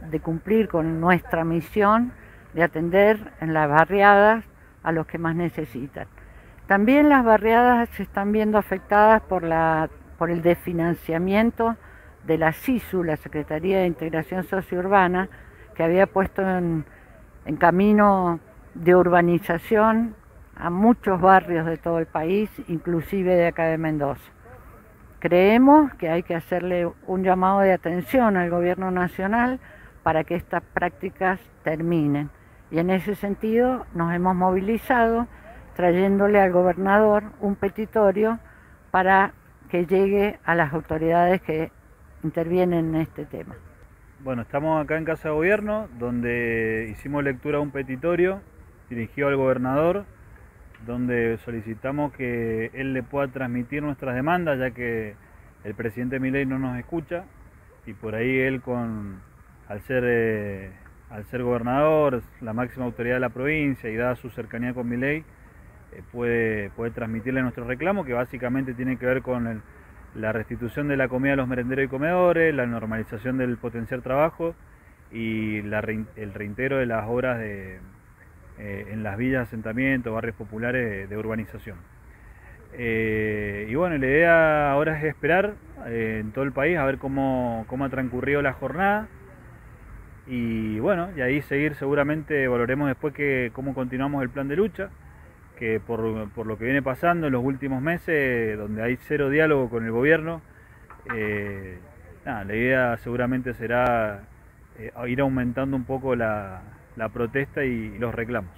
de cumplir con nuestra misión de atender en las barriadas a los que más necesitan. También las barriadas se están viendo afectadas por, la, por el desfinanciamiento de la SISU, la Secretaría de Integración Sociourbana, que había puesto en, en camino de urbanización a muchos barrios de todo el país, inclusive de acá de Mendoza. Creemos que hay que hacerle un llamado de atención al gobierno nacional para que estas prácticas terminen. Y en ese sentido nos hemos movilizado trayéndole al gobernador un petitorio para que llegue a las autoridades que intervienen en este tema. Bueno, estamos acá en Casa de Gobierno, donde hicimos lectura de un petitorio dirigido al gobernador, donde solicitamos que él le pueda transmitir nuestras demandas, ya que el presidente Milei no nos escucha, y por ahí él, con, al, ser, eh, al ser gobernador, la máxima autoridad de la provincia, y dada su cercanía con Milei, eh, puede, puede transmitirle nuestro reclamo, que básicamente tiene que ver con el, la restitución de la comida a los merenderos y comedores, la normalización del potenciar trabajo y la, el reintegro de las obras de Eh, en las villas, asentamientos, barrios populares de urbanización. Eh, y bueno, la idea ahora es esperar eh, en todo el país a ver cómo, cómo ha transcurrido la jornada, y bueno, y ahí seguir, seguramente valoremos después que, cómo continuamos el plan de lucha, que por, por lo que viene pasando en los últimos meses, donde hay cero diálogo con el gobierno, eh, nada, la idea seguramente será eh, ir aumentando un poco la la protesta y los reclamos.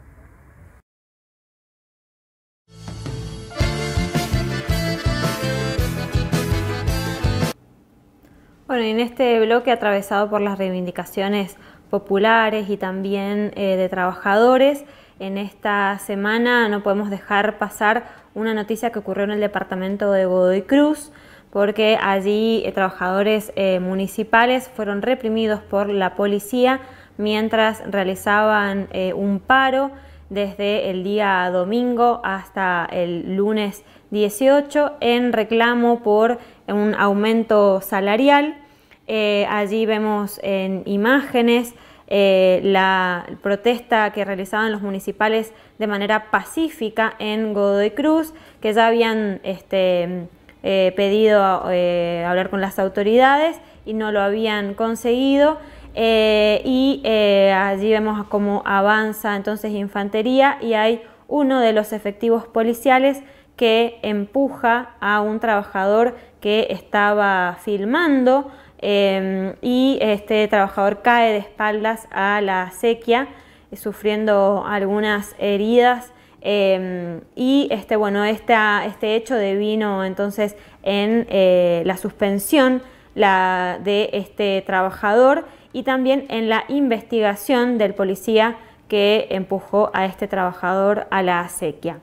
Bueno, en este bloque atravesado por las reivindicaciones populares y también eh, de trabajadores, en esta semana no podemos dejar pasar una noticia que ocurrió en el departamento de Godoy Cruz, porque allí eh, trabajadores eh, municipales fueron reprimidos por la policía mientras realizaban eh, un paro desde el día domingo hasta el lunes dieciocho en reclamo por un aumento salarial. Eh, allí vemos en imágenes eh, la protesta que realizaban los municipales de manera pacífica en Godoy Cruz, que ya habían este, eh, pedido eh, hablar con las autoridades y no lo habían conseguido. Eh, y eh, allí vemos cómo avanza entonces infantería, y hay uno de los efectivos policiales que empuja a un trabajador que estaba filmando, eh, y este trabajador cae de espaldas a la acequia, eh, sufriendo algunas heridas, eh, y este, bueno, esta, este hecho devino entonces en eh, la suspensión la, de este trabajador, y también en la investigación del policía que empujó a este trabajador a la acequia.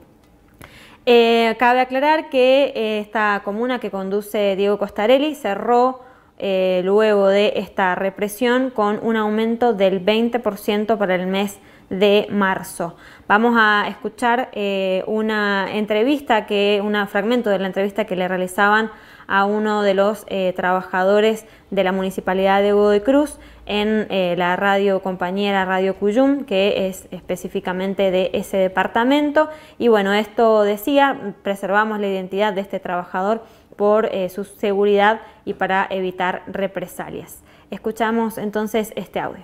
Eh, cabe aclarar que eh, esta comuna que conduce Diego Costarelli cerró eh, luego de esta represión con un aumento del veinte por ciento para el mes de marzo. Vamos a escuchar eh, una entrevista, que, un fragmento de la entrevista que le realizaban a uno de los eh, trabajadores de la Municipalidad de Godoy Cruz en eh, la radio compañera Radio Cuyum, que es específicamente de ese departamento. Y bueno, esto decía: preservamos la identidad de este trabajador por eh, su seguridad y para evitar represalias. Escuchamos entonces este audio.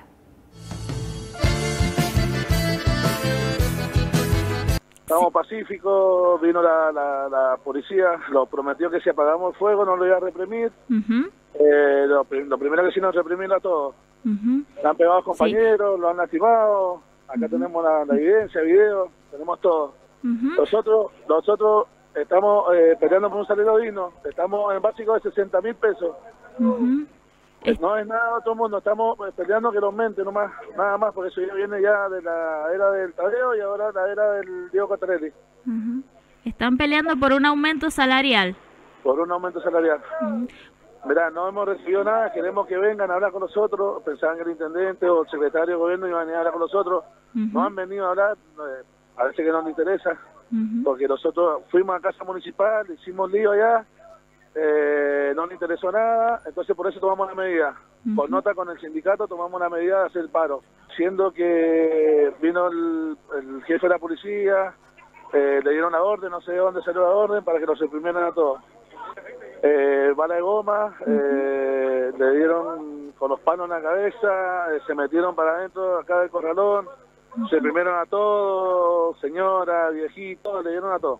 Estamos pacíficos, vino la, la, la policía, lo prometió que si apagamos el fuego no lo iba a reprimir. Uh-huh. eh, lo, lo primero que hicieron es reprimirlo a todos. Uh-huh. Le han pegado a compañeros, sí. Lo han lastimado, acá uh-huh. tenemos la, la evidencia, video, tenemos todo. Uh-huh. Nosotros nosotros estamos eh, peleando por un salario digno, estamos en básico de sesenta mil pesos. Uh-huh. No es nada de otro mundo, estamos peleando que lo aumente nomás, nada más, porque eso ya viene ya de la era del Tadeo y ahora la era del Diego Costarelli. Uh-huh. Están peleando por un aumento salarial. Por un aumento salarial. Uh-huh. Mirá, no hemos recibido nada, queremos que vengan a hablar con nosotros, pensaban que el intendente o el secretario de gobierno iban a venir a hablar con nosotros, uh-huh. No han venido a hablar, eh, parece que no nos interesa, uh-huh. Porque nosotros fuimos a casa municipal, hicimos lío allá, eh, no le interesó nada, entonces por eso tomamos la medida. Uh-huh. Por nota con el sindicato tomamos la medida de hacer el paro, siendo que vino el, el jefe de la policía, eh, le dieron la orden, no sé de dónde salió la orden, para que los reprimieran a todos. Eh, bala de goma, eh, le dieron con los palos en la cabeza, eh, se metieron para adentro acá del corralón, uh-huh. Se reprimieron a todos, señora, viejitos, le dieron a todos.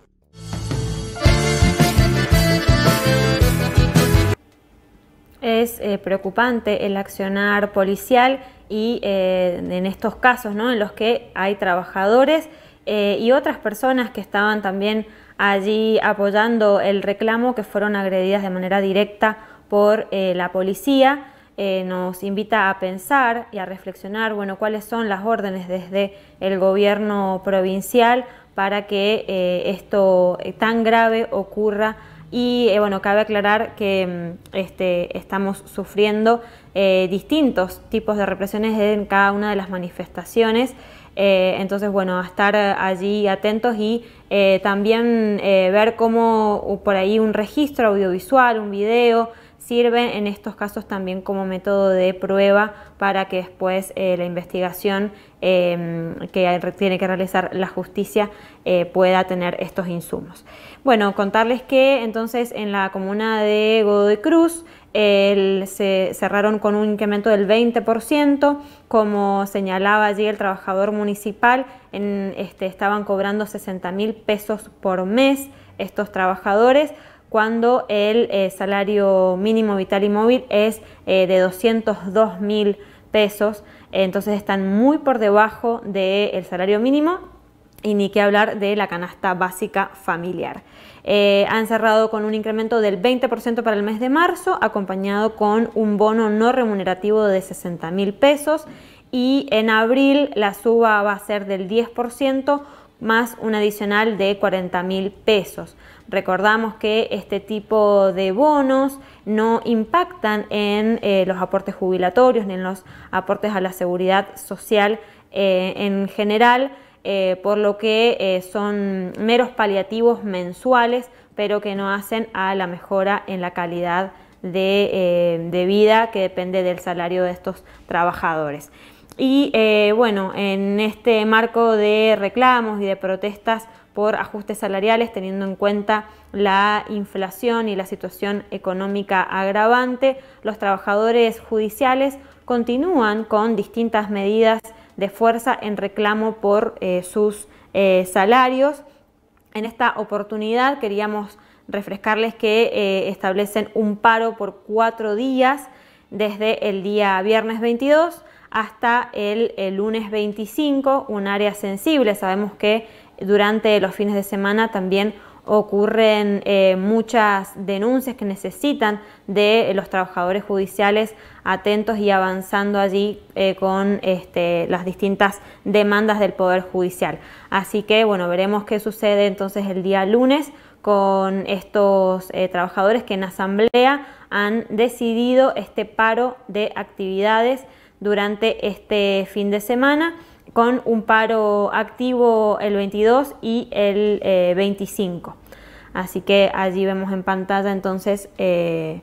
Es eh, preocupante el accionar policial y eh, en estos casos, ¿no?, en los que hay trabajadores eh, y otras personas que estaban también allí apoyando el reclamo, que fueron agredidas de manera directa por eh, la policía. Eh, nos invita a pensar y a reflexionar, bueno, cuáles son las órdenes desde el gobierno provincial para que eh, esto tan grave ocurra. Y eh, bueno, cabe aclarar que este, estamos sufriendo eh, distintos tipos de represiones en cada una de las manifestaciones. Eh, entonces, bueno, a estar allí atentos y eh, también eh, ver cómo por ahí un registro audiovisual, un video, sirve en estos casos también como método de prueba para que después eh, la investigación eh, que tiene que realizar la justicia eh, pueda tener estos insumos. Bueno, contarles que entonces en la comuna de Godoy Cruz eh, se cerraron con un incremento del veinte por ciento, como señalaba allí el trabajador municipal, en, este, estaban cobrando sesenta mil pesos por mes estos trabajadores, cuando el eh, salario mínimo vital y móvil es eh, de doscientos dos mil pesos, entonces están muy por debajo del salario mínimo y ni que hablar de la canasta básica familiar. Eh, han cerrado con un incremento del veinte por ciento para el mes de marzo, acompañado con un bono no remunerativo de sesenta mil pesos, y en abril la suba va a ser del diez por ciento más un adicional de cuarenta mil pesos. Recordamos que este tipo de bonos no impactan en eh, los aportes jubilatorios ni en los aportes a la seguridad social eh, en general, eh, por lo que eh, son meros paliativos mensuales, pero que no hacen a la mejora en la calidad de, eh, de vida que depende del salario de estos trabajadores. Y eh, bueno, en este marco de reclamos y de protestas por ajustes salariales, teniendo en cuenta la inflación y la situación económica agravante, los trabajadores judiciales continúan con distintas medidas de fuerza en reclamo por eh, sus eh, salarios. En esta oportunidad queríamos refrescarles que eh, establecen un paro por cuatro días desde el día viernes veintidós hasta el, el lunes veinticinco, un área sensible. Sabemos que durante los fines de semana también ocurren eh, muchas denuncias que necesitan de los trabajadores judiciales atentos y avanzando allí eh, con este, las distintas demandas del Poder Judicial. Así que bueno, veremos qué sucede entonces el día lunes con estos eh, trabajadores que en asamblea han decidido este paro de actividades durante este fin de semana, con un paro activo el veintidós y el eh, veinticinco. Así que allí vemos en pantalla entonces eh,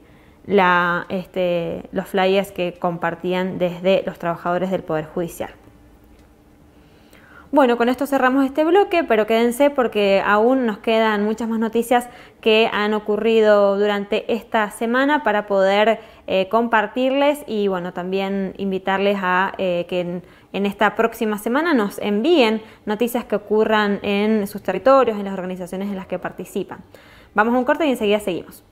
la, este, los flyers que compartían desde los trabajadores del Poder Judicial. Bueno, con esto cerramos este bloque, pero quédense porque aún nos quedan muchas más noticias que han ocurrido durante esta semana para poder eh, compartirles y bueno, también invitarles a eh, que en, en esta próxima semana nos envíen noticias que ocurran en sus territorios, en las organizaciones en las que participan. Vamos a un corte y enseguida seguimos.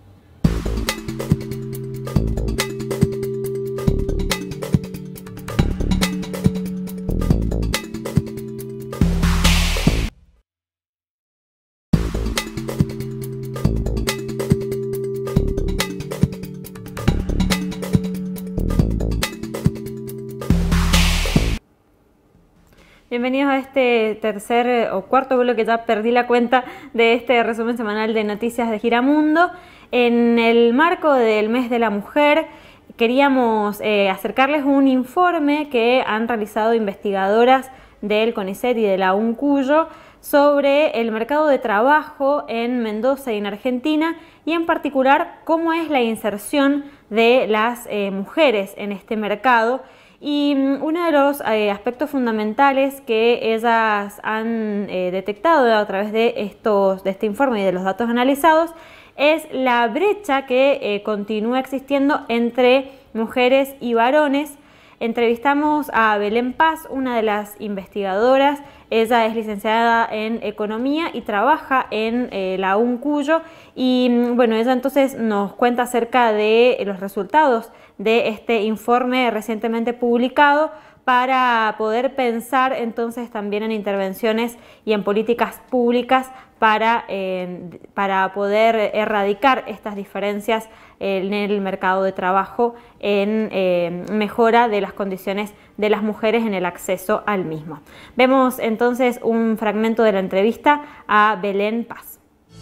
Bienvenidos a este tercer o cuarto bloque, ya perdí la cuenta, de este resumen semanal de noticias de Giramundo. En el marco del mes de la mujer queríamos eh, acercarles un informe que han realizado investigadoras del CONICET y de la UNCUYO sobre el mercado de trabajo en Mendoza y en Argentina, y en particular cómo es la inserción de las eh, mujeres en este mercado. Y uno de los eh, aspectos fundamentales que ellas han eh, detectado a través de, estos, de este informe y de los datos analizados es la brecha que eh, continúa existiendo entre mujeres y varones. Entrevistamos a Belén Paz, una de las investigadoras. Ella es licenciada en Economía y trabaja en eh, la UNCUYO, y bueno, ella entonces nos cuenta acerca de los resultados de este informe recientemente publicado para poder pensar entonces también en intervenciones y en políticas públicas para, eh, para poder erradicar estas diferencias en el mercado de trabajo, en eh, mejora de las condiciones de las mujeres en el acceso al mismo. Vemos entonces un fragmento de la entrevista a Belén Paz.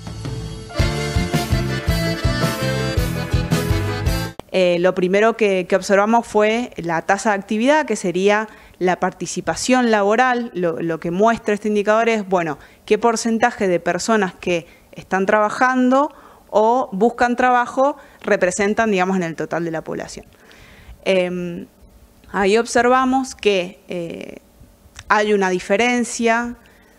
Eh, lo primero que, que observamos fue la tasa de actividad, que sería la participación laboral. Lo, lo que muestra este indicador es, bueno, qué porcentaje de personas que están trabajando o buscan trabajo representan, digamos, en el total de la población. Eh, ahí observamos que eh, hay una diferencia,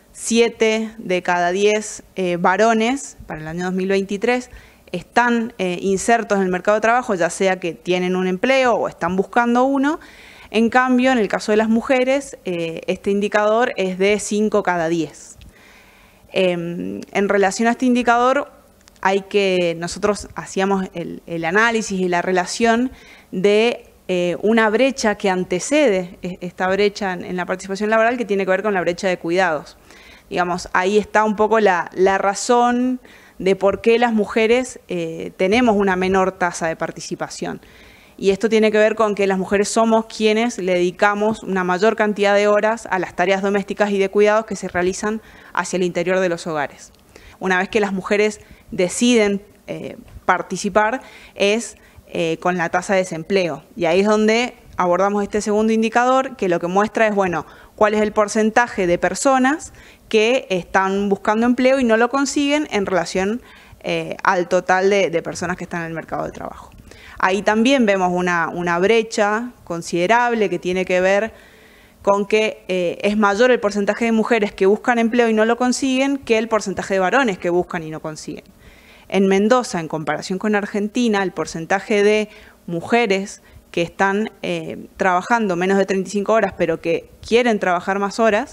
siete de cada diez eh, varones para el año dos mil veintitrés están eh, insertos en el mercado de trabajo, ya sea que tienen un empleo o están buscando uno. En cambio, en el caso de las mujeres, eh, este indicador es de cinco cada diez. Eh, en relación a este indicador, hay que, nosotros hacíamos el, el análisis y la relación de eh, una brecha que antecede esta brecha en, en la participación laboral, que tiene que ver con la brecha de cuidados. Digamos, ahí está un poco la, la razón de por qué las mujeres eh, tenemos una menor tasa de participación. Y esto tiene que ver con que las mujeres somos quienes le dedicamos una mayor cantidad de horas a las tareas domésticas y de cuidados que se realizan hacia el interior de los hogares. Una vez que las mujeres deciden eh, participar, es eh, con la tasa de desempleo. Y ahí es donde abordamos este segundo indicador, que lo que muestra es, bueno, cuál es el porcentaje de personas que están buscando empleo y no lo consiguen en relación eh, al total de, de personas que están en el mercado de trabajo. Ahí también vemos una, una brecha considerable que tiene que ver con que eh, es mayor el porcentaje de mujeres que buscan empleo y no lo consiguen que el porcentaje de varones que buscan y no consiguen. En Mendoza, en comparación con Argentina, el porcentaje de mujeres que están eh, trabajando menos de treinta y cinco horas, pero que quieren trabajar más horas,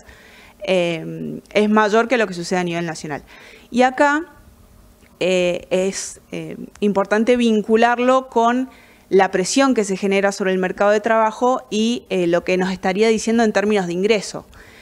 eh, es mayor que lo que sucede a nivel nacional. Y acá eh, es eh, importante vincularlo con la presión que se genera sobre el mercado de trabajo y eh, lo que nos estaría diciendo en términos de ingreso.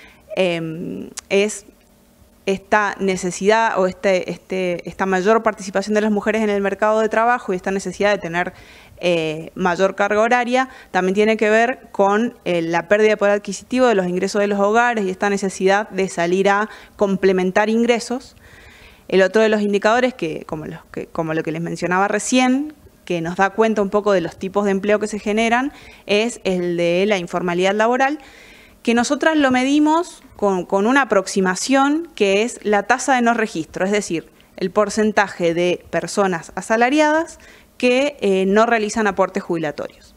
Eh, es esta necesidad o este, este, esta mayor participación de las mujeres en el mercado de trabajo y esta necesidad de tener eh, mayor carga horaria también tiene que ver con eh, la pérdida de poder adquisitivo de los ingresos de los hogares y esta necesidad de salir a complementar ingresos. El otro de los indicadores, que como, los que, como lo que les mencionaba recién, que nos da cuenta un poco de los tipos de empleo que se generan, es el de la informalidad laboral, que nosotras lo medimos con, con una aproximación que es la tasa de no registro, es decir, el porcentaje de personas asalariadas que eh, no realizan aportes jubilatorios.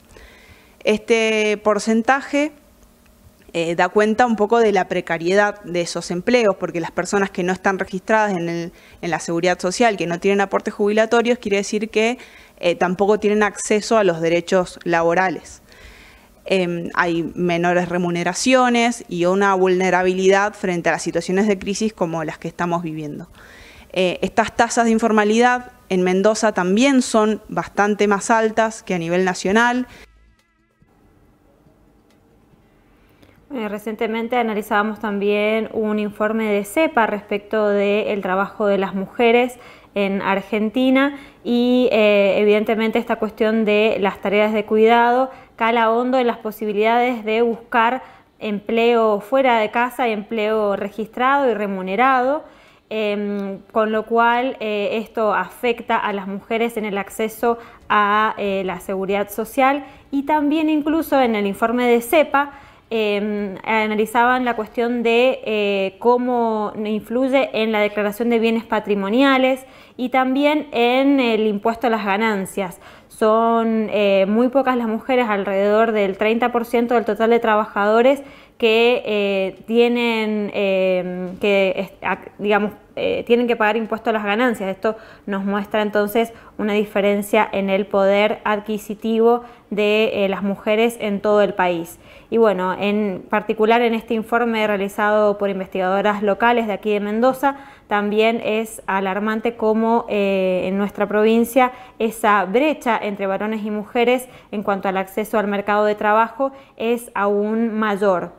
Este porcentaje eh, da cuenta un poco de la precariedad de esos empleos, porque las personas que no están registradas en, el, en la seguridad social, que no tienen aportes jubilatorios, quiere decir que eh, tampoco tienen acceso a los derechos laborales. Eh, hay menores remuneraciones y una vulnerabilidad frente a las situaciones de crisis como las que estamos viviendo. Eh, estas tasas de informalidad en Mendoza también son bastante más altas que a nivel nacional. Eh, recientemente analizábamos también un informe de CEPA respecto del trabajo de las mujeres en Argentina y eh, evidentemente esta cuestión de las tareas de cuidado cala hondo en las posibilidades de buscar empleo fuera de casa y empleo registrado y remunerado, eh, con lo cual eh, esto afecta a las mujeres en el acceso a eh, la seguridad social y también incluso en el informe de CEPA eh, analizaban la cuestión de eh, cómo influye en la declaración de bienes patrimoniales y también en el impuesto a las ganancias. Son eh, muy pocas las mujeres, alrededor del treinta por ciento del total de trabajadores que eh, tienen eh, que digamos eh, tienen que pagar impuesto a las ganancias. Esto nos muestra entonces una diferencia en el poder adquisitivo de eh, las mujeres en todo el país. Y bueno, en particular en este informe realizado por investigadoras locales de aquí de Mendoza, también es alarmante cómo eh, en nuestra provincia esa brecha entre varones y mujeres en cuanto al acceso al mercado de trabajo es aún mayor.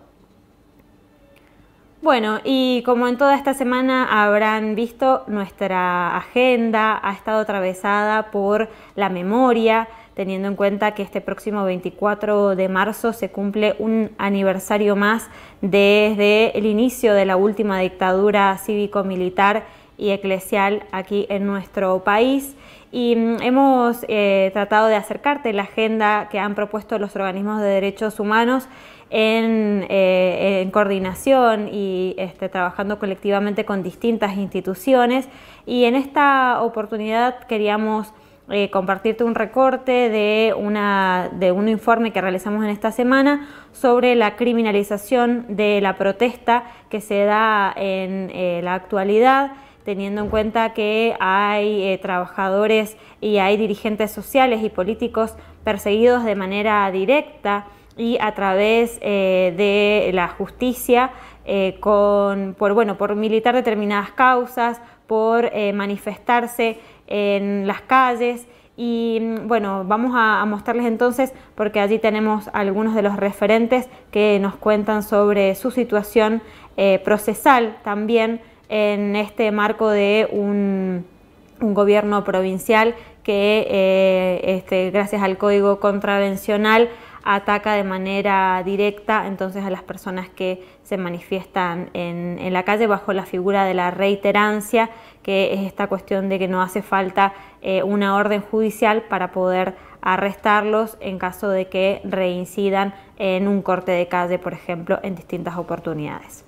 Bueno, y como en toda esta semana habrán visto, nuestra agenda ha estado atravesada por la memoria, teniendo en cuenta que este próximo veinticuatro de marzo se cumple un aniversario más desde el inicio de la última dictadura cívico-militar y eclesial aquí en nuestro país. Y hemos eh, tratado de acercarte la agenda que han propuesto los organismos de derechos humanos en, eh, en coordinación y este, trabajando colectivamente con distintas instituciones. Y en esta oportunidad queríamos eh, compartirte un recorte de, una, de un informe que realizamos en esta semana sobre la criminalización de la protesta que se da en eh, la actualidad, teniendo en cuenta que hay eh, trabajadores y hay dirigentes sociales y políticos perseguidos de manera directa y a través eh, de la justicia eh, con, por, bueno, por militar determinadas causas, por eh, manifestarse en las calles. Y bueno, vamos a, a mostrarles entonces, porque allí tenemos algunos de los referentes que nos cuentan sobre su situación eh, procesal también en este marco de un, un gobierno provincial que eh, este, gracias al Código Contravencional ataca de manera directa entonces a las personas que se manifiestan en, en la calle bajo la figura de la reiterancia, que es esta cuestión de que no hace falta eh, una orden judicial para poder arrestarlos en caso de que reincidan en un corte de calle, por ejemplo, en distintas oportunidades.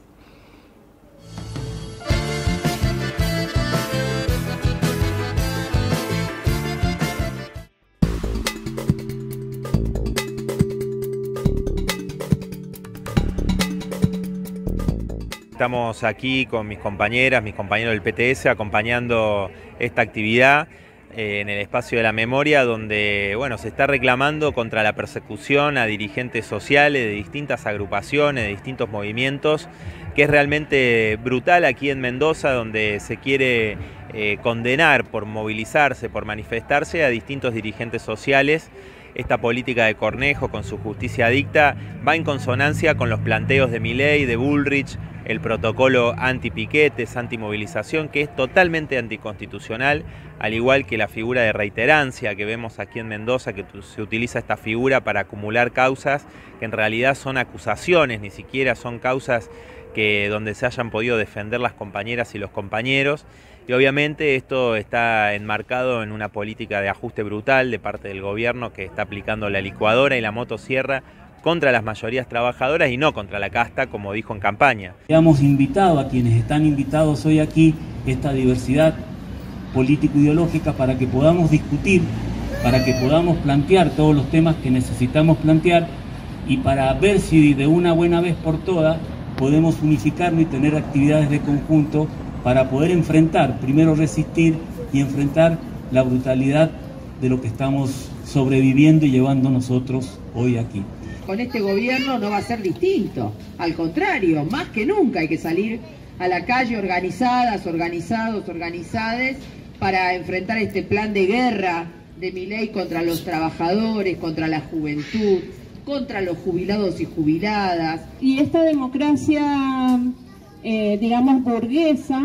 Estamos aquí con mis compañeras, mis compañeros del P T S, acompañando esta actividad eh, en el espacio de la memoria, donde bueno, se está reclamando contra la persecución a dirigentes sociales de distintas agrupaciones, de distintos movimientos, que es realmente brutal aquí en Mendoza, donde se quiere eh, condenar por movilizarse, por manifestarse a distintos dirigentes sociales. Esta política de Cornejo con su justicia dicta va en consonancia con los planteos de Milei, de Bullrich, el protocolo anti-piquetes, anti-movilización, que es totalmente anticonstitucional, al igual que la figura de reiterancia que vemos aquí en Mendoza, que se utiliza esta figura para acumular causas que en realidad son acusaciones, ni siquiera son causas que, donde se hayan podido defender las compañeras y los compañeros. Y obviamente esto está enmarcado en una política de ajuste brutal de parte del gobierno, que está aplicando la licuadora y la motosierra contra las mayorías trabajadoras y no contra la casta, como dijo en campaña. Hemos invitado a quienes están invitados hoy aquí, esta diversidad político-ideológica, para que podamos discutir, para que podamos plantear todos los temas que necesitamos plantear y para ver si de una buena vez por todas podemos unificarnos y tener actividades de conjunto para poder enfrentar, primero resistir y enfrentar la brutalidad de lo que estamos sobreviviendo y llevando nosotros hoy aquí. Con este gobierno no va a ser distinto, al contrario, más que nunca hay que salir a la calle organizadas, organizados, organizades, para enfrentar este plan de guerra de Milei contra los trabajadores, contra la juventud, contra los jubilados y jubiladas. Y esta democracia, eh, digamos, burguesa,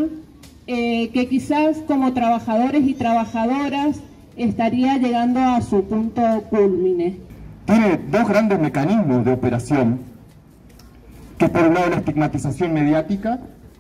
eh, que quizás como trabajadores y trabajadoras estaría llegando a su punto culmine. Tiene dos grandes mecanismos de operación, que por un lado la estigmatización mediática,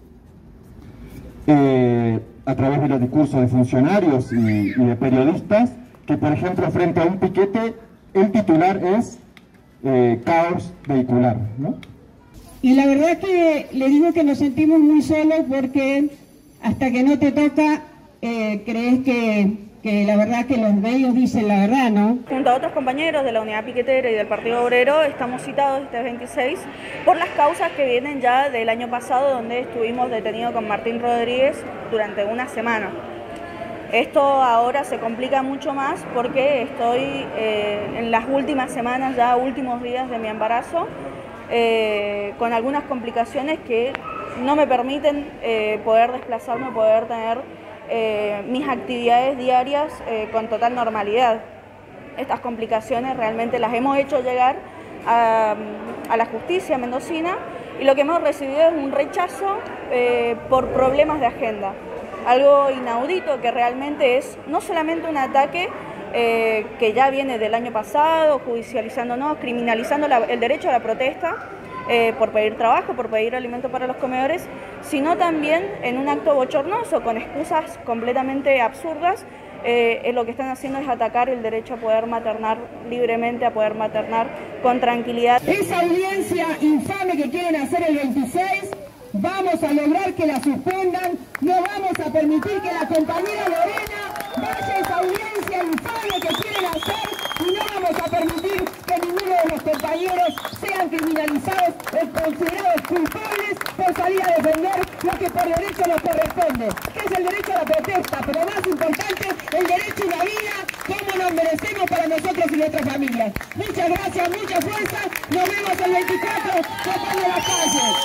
eh, a través de los discursos de funcionarios y, y de periodistas, que por ejemplo frente a un piquete el titular es eh, caos vehicular, ¿no? Y la verdad que le digo que nos sentimos muy solos porque hasta que no te toca, eh, crees que, que la verdad que los medios dicen la verdad, ¿no? Junto a otros compañeros de la Unidad Piquetera y del Partido Obrero estamos citados este veintiséis por las causas que vienen ya del año pasado, donde estuvimos detenidos con Martín Rodríguez durante una semana. Esto ahora se complica mucho más porque estoy eh, en las últimas semanas, ya últimos días de mi embarazo, eh, con algunas complicaciones que no me permiten eh, poder desplazarme, poder tener eh, mis actividades diarias eh, con total normalidad. Estas complicaciones realmente las hemos hecho llegar a, a la justicia mendocina y lo que hemos recibido es un rechazo eh, por problemas de agenda. Algo inaudito que realmente es no solamente un ataque eh, que ya viene del año pasado, judicializándonos, criminalizando la, el derecho a la protesta eh, por pedir trabajo, por pedir alimento para los comedores, sino también en un acto bochornoso, con excusas completamente absurdas. Eh, lo que están haciendo es atacar el derecho a poder maternar libremente, a poder maternar con tranquilidad. Esa audiencia infame que quieren hacer el veintiséis, vamos a lograr que la suspendan, no vamos a permitir que la compañera Lorena vaya a esa audiencia infame que quieren hacer y no vamos a permitir que ninguno de los compañeros sean criminalizados o considerados culpables por salir a defender lo que por derecho nos corresponde, que es el derecho a la protesta, pero más importante, el derecho a una vida como nos merecemos para nosotros y nuestras familias. Muchas gracias, mucha fuerza, nos vemos el veinticuatro tocando las calles.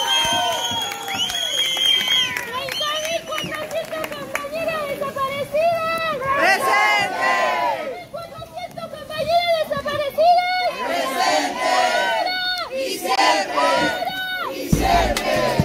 ¡Presente! cuatrocientos compañeras desaparecidas. ¡Presente! ¡Y siempre! ¡Y siempre!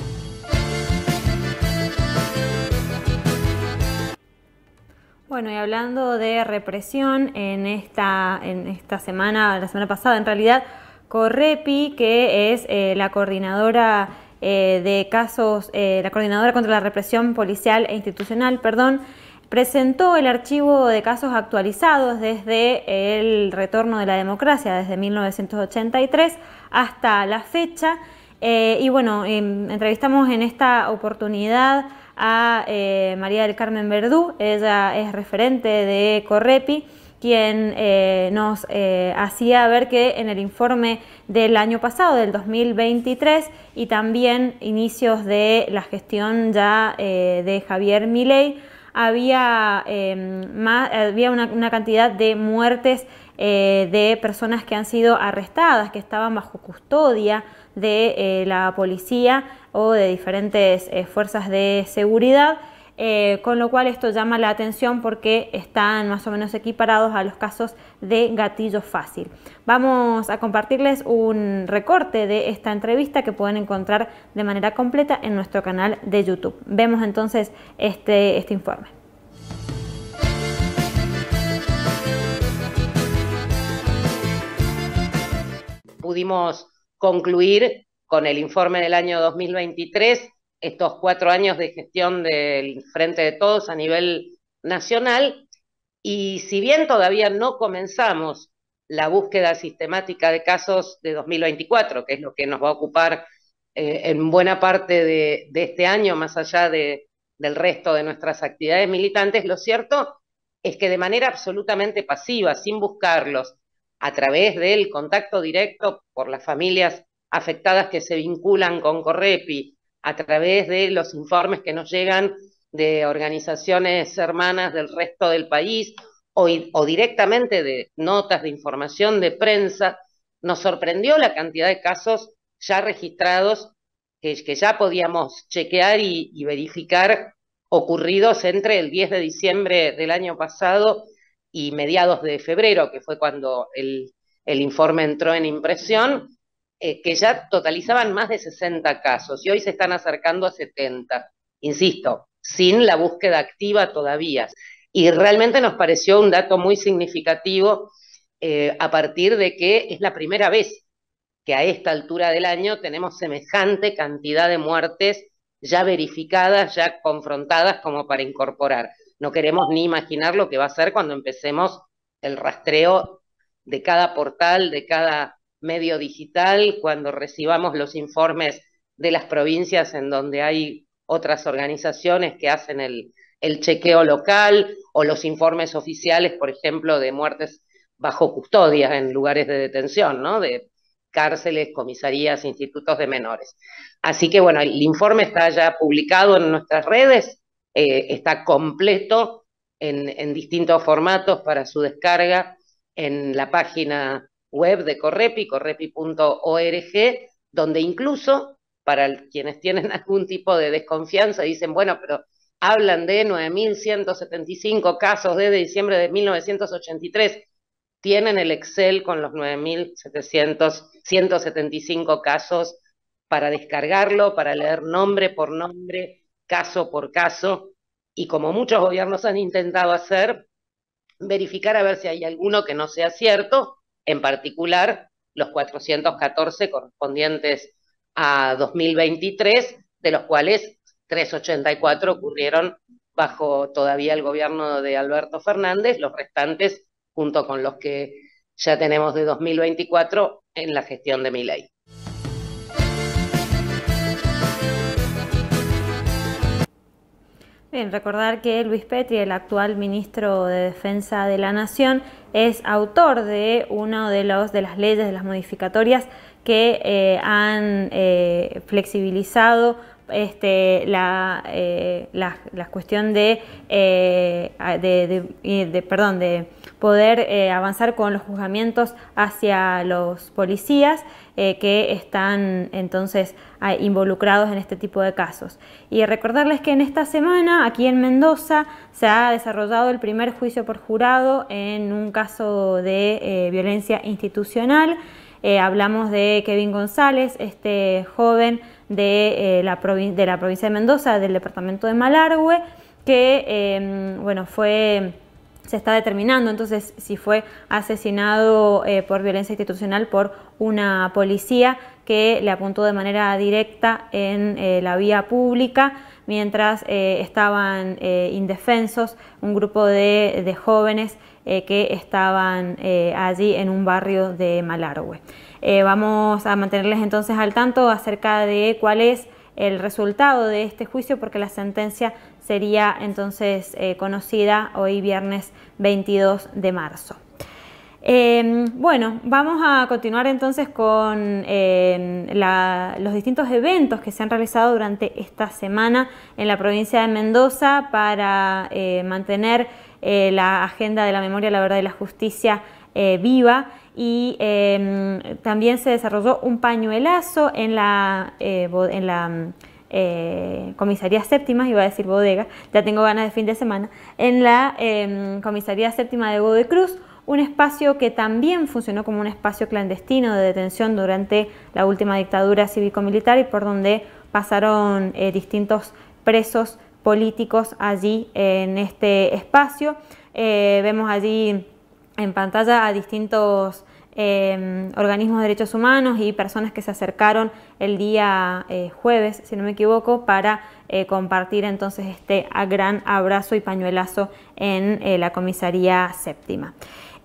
Bueno, y hablando de represión, en esta, en esta semana, la semana pasada en realidad, Correpi, que es eh, la coordinadora eh, de casos, eh, la coordinadora contra la represión policial e institucional, perdón, presentó el archivo de casos actualizados desde el retorno de la democracia, desde mil novecientos ochenta y tres hasta la fecha. Eh, y bueno, eh, entrevistamos en esta oportunidad a eh, María del Carmen Verdú. Ella es referente de Correpi, quien eh, nos eh, hacía ver que en el informe del año pasado, del dos mil veintitrés, y también inicios de la gestión ya eh, de Javier Milei, había, eh, más, había una, una cantidad de muertes eh, de personas que han sido arrestadas, que estaban bajo custodia de eh, la policía o de diferentes eh, fuerzas de seguridad, eh, con lo cual esto llama la atención porque están más o menos equiparados a los casos de gatillo fácil. Vamos a compartirles un recorte de esta entrevista que pueden encontrar de manera completa en nuestro canal de YouTube. Vemos entonces este, este informe. Pudimos concluir con el informe del año dos mil veintitrés estos cuatro años de gestión del Frente de Todos a nivel nacional, y si bien todavía no comenzamos la búsqueda sistemática de casos de dos mil veinticuatro, que es lo que nos va a ocupar eh, en buena parte de, de este año, más allá de, del resto de nuestras actividades militantes, lo cierto es que de manera absolutamente pasiva, sin buscarlos, a través del contacto directo por las familias afectadas que se vinculan con Correpi, a través de los informes que nos llegan de organizaciones hermanas del resto del país o, o directamente de notas de información de prensa, nos sorprendió la cantidad de casos ya registrados que, que ya podíamos chequear y, y verificar ocurridos entre el diez de diciembre del año pasado y mediados de febrero, que fue cuando el, el informe entró en impresión, eh, que ya totalizaban más de sesenta casos y hoy se están acercando a setenta, insisto, sin la búsqueda activa todavía. Y realmente nos pareció un dato muy significativo eh, a partir de que es la primera vez que a esta altura del año tenemos semejante cantidad de muertes ya verificadas, ya confrontadas como para incorporar. No queremos ni imaginar lo que va a ser cuando empecemos el rastreo de cada portal, de cada medio digital, cuando recibamos los informes de las provincias en donde hay otras organizaciones que hacen el, el chequeo local, o los informes oficiales, por ejemplo, de muertes bajo custodia en lugares de detención, ¿no? De cárceles, comisarías, institutos de menores. Así que bueno, el informe está ya publicado en nuestras redes, eh, está completo en, en distintos formatos para su descarga en la página web de Correpi, correpi punto org, donde incluso para quienes tienen algún tipo de desconfianza dicen, bueno, pero hablan de nueve mil ciento setenta y cinco casos desde diciembre de mil novecientos ochenta y tres, tienen el Excel con los nueve mil ciento setenta y cinco casos para descargarlo, para leer nombre por nombre, caso por caso, y como muchos gobiernos han intentado hacer, verificar a ver si hay alguno que no sea cierto, en particular los cuatrocientos catorce correspondientes a dos mil veintitrés, de los cuales trescientos ochenta y cuatro ocurrieron bajo todavía el gobierno de Alberto Fernández, los restantes junto con los que ya tenemos de dos mil veinticuatro en la gestión de Milei. Bien, recordar que Luis Petri, el actual ministro de Defensa de la Nación, es autor de una de, los, de las leyes, de las modificatorias que eh, han eh, flexibilizado este, la, eh, la, la cuestión de, eh, de, de, de, perdón, de poder eh, avanzar con los juzgamientos hacia los policías eh, que están entonces involucrados en este tipo de casos. Y recordarles que en esta semana aquí en Mendoza se ha desarrollado el primer juicio por jurado en un caso de eh, violencia institucional. Eh, hablamos de Kevin González, este joven de, eh, la de la provincia de Mendoza, del departamento de Malargüe, que eh, bueno, fue... se está determinando entonces si fue asesinado eh, por violencia institucional por una policía que le apuntó de manera directa en eh, la vía pública mientras eh, estaban eh, indefensos un grupo de, de jóvenes eh, que estaban eh, allí en un barrio de Malargüe. Eh, vamos a mantenerles entonces al tanto acerca de cuál es el resultado de este juicio, porque la sentencia sería entonces eh, conocida hoy viernes veintidós de marzo. Eh, bueno, vamos a continuar entonces con eh, la, los distintos eventos que se han realizado durante esta semana en la provincia de Mendoza para eh, mantener eh, la agenda de la memoria, la verdad y la justicia eh, viva. Y eh, también se desarrolló un pañuelazo en la, eh, en la eh, comisaría séptima, iba a decir bodega, ya tengo ganas de fin de semana, en la eh, comisaría séptima de Godecruz, un espacio que también funcionó como un espacio clandestino de detención durante la última dictadura cívico-militar y por donde pasaron eh, distintos presos políticos allí en este espacio. Eh, vemos allí en pantalla a distintos eh, organismos de derechos humanos y personas que se acercaron el día eh, jueves, si no me equivoco, para eh, compartir entonces este gran abrazo y pañuelazo en eh, la comisaría séptima.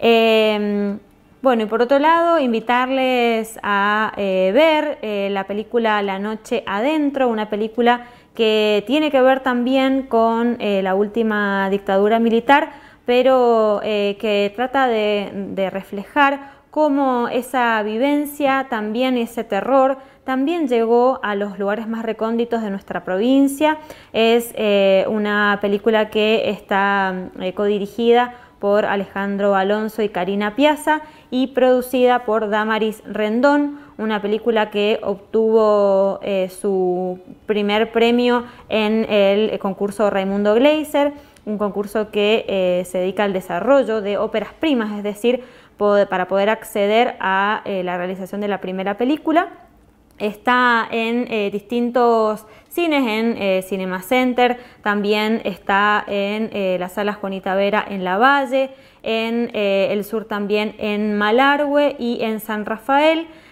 Eh, bueno, y por otro lado, invitarles a eh, ver eh, la película La Noche Adentro, una película que tiene que ver también con eh, la última dictadura militar, pero eh, que trata de, de reflejar cómo esa vivencia, también ese terror, también llegó a los lugares más recónditos de nuestra provincia. Es eh, una película que está eh, codirigida por Alejandro Alonso y Karina Piazza y producida por Damaris Rendón, una película que obtuvo eh, su primer premio en el concurso Raimundo Gleiser, un concurso que eh, se dedica al desarrollo de óperas primas, es decir, poder, para poder acceder a eh, la realización de la primera película. Está en eh, distintos cines, en eh, Cinema Center, también está en eh, la sala Juanita Vera en La Valle, en eh, el sur también en Malargüe y en San Rafael.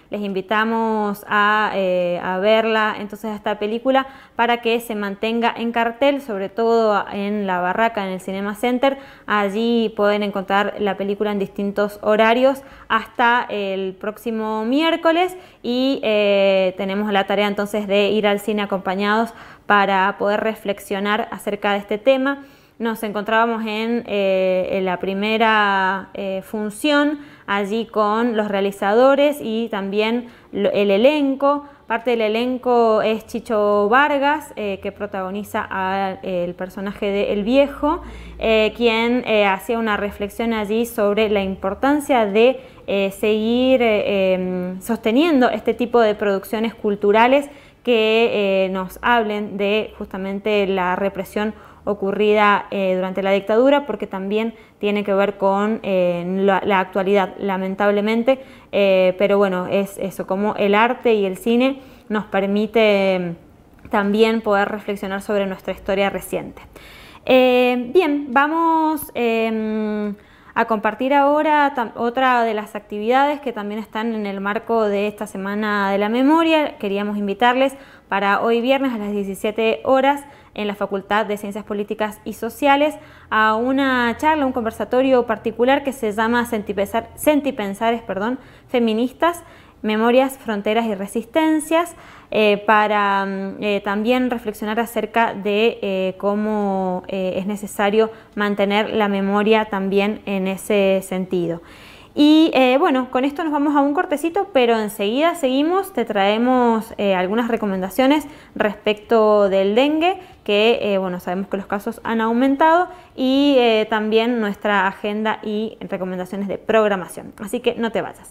Les invitamos a, eh, a verla, entonces, esta película, para que se mantenga en cartel, sobre todo en La Barraca, en el Cinema Center. Allí pueden encontrar la película en distintos horarios hasta el próximo miércoles, y eh, tenemos la tarea entonces de ir al cine acompañados para poder reflexionar acerca de este tema. Nos encontrábamos en, eh, en la primera eh, función, allí con los realizadores y también lo, el elenco. Parte del elenco es Chicho Vargas, eh, que protagoniza al personaje de El Viejo, eh, quien eh, hacía una reflexión allí sobre la importancia de eh, seguir eh, eh, sosteniendo este tipo de producciones culturales que eh, nos hablen de justamente la represión ocurrida eh, durante la dictadura, porque también tiene que ver con eh, la, la actualidad, lamentablemente, eh, pero bueno, es eso, como el arte y el cine nos permite eh, también poder reflexionar sobre nuestra historia reciente. Eh, bien, vamos eh, a compartir ahora otra de las actividades que también están en el marco de esta Semana de la Memoria. Queríamos invitarles para hoy viernes a las diecisiete horas en la Facultad de Ciencias Políticas y Sociales a una charla, un conversatorio particular que se llama Sentipensar, Sentipensares perdón, Feministas, Memorias, Fronteras y Resistencias, eh, para eh, también reflexionar acerca de eh, cómo eh, es necesario mantener la memoria también en ese sentido. Y eh, bueno, con esto nos vamos a un cortecito, pero enseguida seguimos, te traemos eh, algunas recomendaciones respecto del dengue, que eh, bueno, sabemos que los casos han aumentado, y eh, también nuestra agenda y recomendaciones de programación. Así que no te vayas.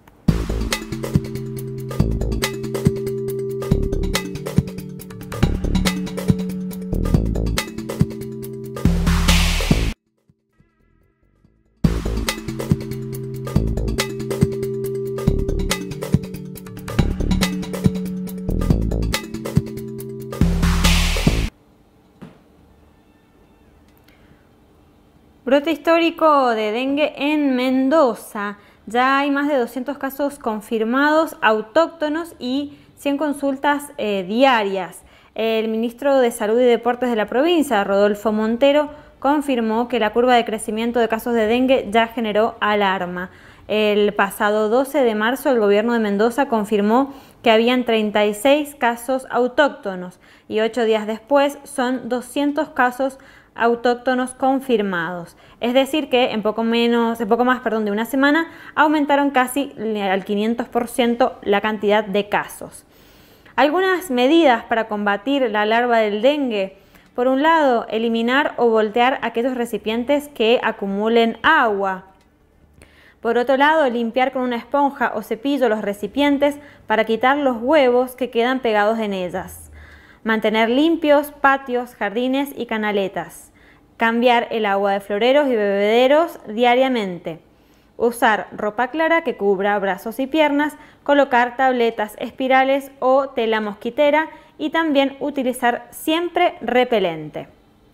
Brote histórico de dengue en Mendoza. Ya hay más de doscientos casos confirmados autóctonos y cien consultas eh, diarias. El ministro de Salud y Deportes de la provincia, Rodolfo Montero, confirmó que la curva de crecimiento de casos de dengue ya generó alarma. El pasado doce de marzo el gobierno de Mendoza confirmó que habían treinta y seis casos autóctonos y ocho días después son doscientos casos autóctonos confirmados. Es decir que en poco menos, en poco más perdón, de una semana aumentaron casi al quinientos por ciento la cantidad de casos. Algunas medidas para combatir la larva del dengue. Por un lado, eliminar o voltear aquellos recipientes que acumulen agua. Por otro lado, limpiar con una esponja o cepillo los recipientes para quitar los huevos que quedan pegados en ellas. Mantener limpios patios, jardines y canaletas. Cambiar el agua de floreros y bebederos diariamente. Usar ropa clara que cubra brazos y piernas. Colocar tabletas espirales o tela mosquitera y también utilizar siempre repelente.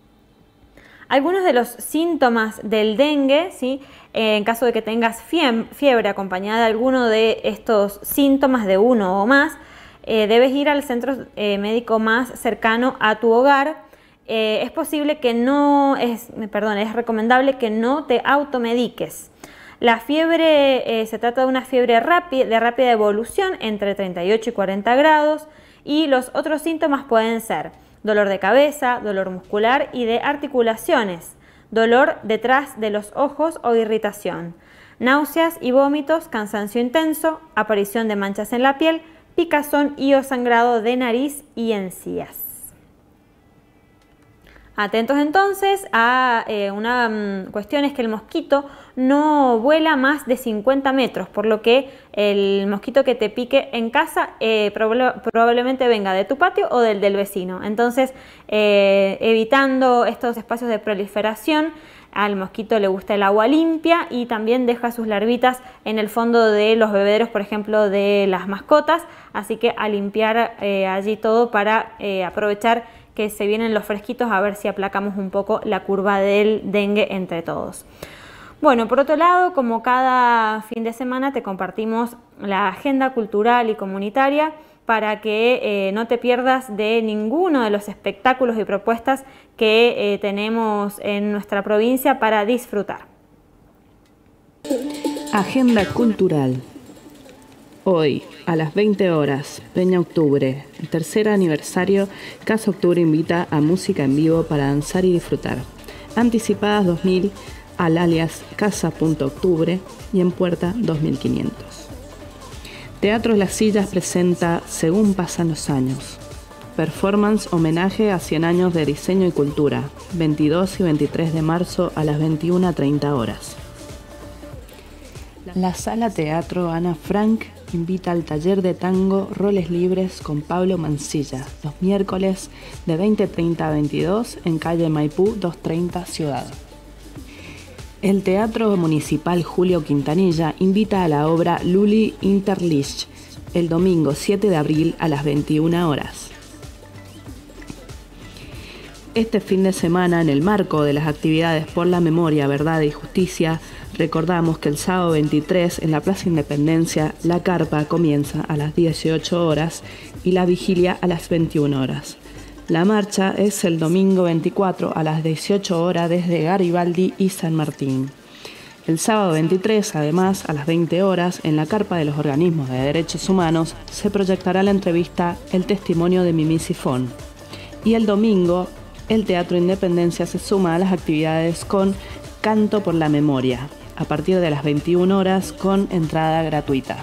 Algunos de los síntomas del dengue, ¿sí? En caso de que tengas fiebre acompañada de alguno de estos síntomas, de uno o más, eh, debes ir al centro eh, médico más cercano a tu hogar. Eh, es posible que no, es, perdón, es recomendable que no te automediques. La fiebre eh, se trata de una fiebre rápida, de rápida evolución entre treinta y ocho y cuarenta grados, y los otros síntomas pueden ser dolor de cabeza, dolor muscular y de articulaciones, dolor detrás de los ojos o irritación, náuseas y vómitos, cansancio intenso, aparición de manchas en la piel, picazón y o sangrado de nariz y encías. Atentos entonces a eh, una um, cuestión, es que el mosquito no vuela más de cincuenta metros, por lo que el mosquito que te pique en casa eh, prob probablemente venga de tu patio o del del vecino. Entonces, eh, evitando estos espacios de proliferación, al mosquito le gusta el agua limpia y también deja sus larvitas en el fondo de los bebederos, por ejemplo, de las mascotas. Así que a limpiar eh, allí todo para eh, aprovechar que se vienen los fresquitos, a ver si aplacamos un poco la curva del dengue entre todos. Bueno, por otro lado, como cada fin de semana te compartimos la agenda cultural y comunitaria para que eh, no te pierdas de ninguno de los espectáculos y propuestas que eh, tenemos en nuestra provincia para disfrutar. Agenda cultural. Hoy, a las veinte horas, Peña Octubre, el tercer aniversario, Casa Octubre invita a música en vivo para danzar y disfrutar. Anticipadas dos mil al alias casa.octubre y en puerta dos mil quinientos. Teatro Las Sillas presenta Según pasan los años. Performance homenaje a cien años de diseño y cultura, veintidós y veintitrés de marzo a las veintiuna treinta horas. La Sala Teatro Ana Frank invita al taller de tango Roles Libres con Pablo Mancilla, los miércoles de veinte treinta a veintidós en calle Maipú doscientos treinta Ciudad. El Teatro Municipal Julio Quintanilla invita a la obra Luli Interlicht el domingo siete de abril a las veintiuna horas. Este fin de semana, en el marco de las actividades por la memoria, verdad y justicia, recordamos que el sábado veintitrés en la Plaza Independencia la carpa comienza a las dieciocho horas y la vigilia a las veintiuna horas. La marcha es el domingo veinticuatro a las dieciocho horas desde Garibaldi y San Martín. El sábado veintitrés, además, a las veinte horas, en la carpa de los organismos de derechos humanos, se proyectará la entrevista El testimonio de Mimi Sifón. Y el domingo, el Teatro Independencia se suma a las actividades con Canto por la Memoria, a partir de las veintiuna horas con entrada gratuita.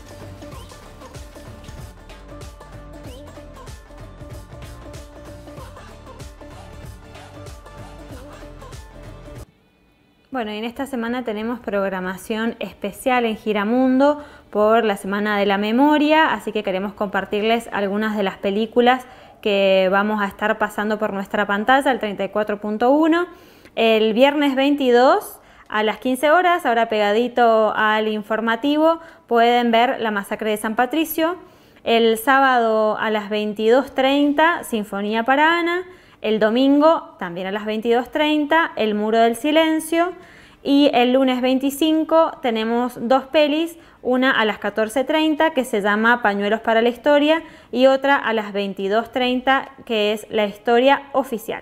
Bueno, y en esta semana tenemos programación especial en Giramundo por la Semana de la Memoria, así que queremos compartirles algunas de las películas que vamos a estar pasando por nuestra pantalla, el treinta y cuatro punto uno. El viernes veintidós a las quince horas, ahora pegadito al informativo, pueden ver La Masacre de San Patricio. El sábado a las veintidós treinta, Sinfonía para Ana. El domingo, también a las veintidós treinta, El Muro del Silencio. Y el lunes veinticinco tenemos dos pelis, una a las catorce treinta que se llama Pañuelos para la Historia y otra a las veintidós treinta que es La Historia Oficial.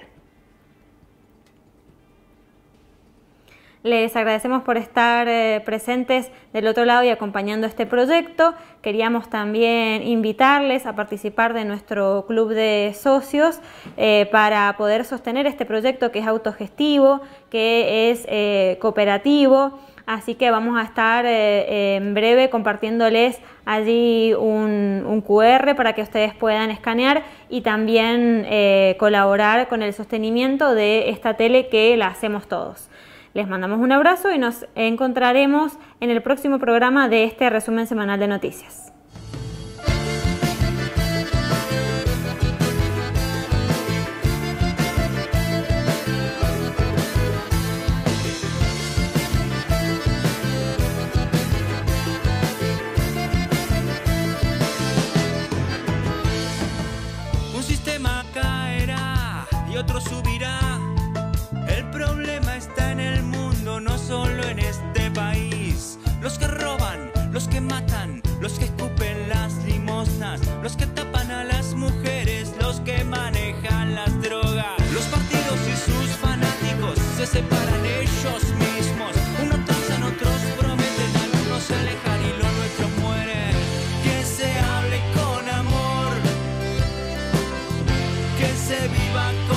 Les agradecemos por estar eh, presentes del otro lado y acompañando este proyecto. Queríamos también invitarles a participar de nuestro club de socios eh, para poder sostener este proyecto que es autogestivo, que es eh, cooperativo. Así que vamos a estar eh, en breve compartiéndoles allí un, un cu erre para que ustedes puedan escanear y también eh, colaborar con el sostenimiento de esta tele que la hacemos todos. Les mandamos un abrazo y nos encontraremos en el próximo programa de este resumen semanal de noticias. Un sistema caerá y otro subirá. El problema está en el mundo, no solo en este país. Los que roban, los que matan, los que escupen las limosnas, los que tapan a las mujeres, los que manejan las drogas. Los partidos y sus fanáticos se separan ellos mismos. Unos transan, otros prometen, algunos se alejan y lo nuestro muere. Que se hable con amor, que se viva con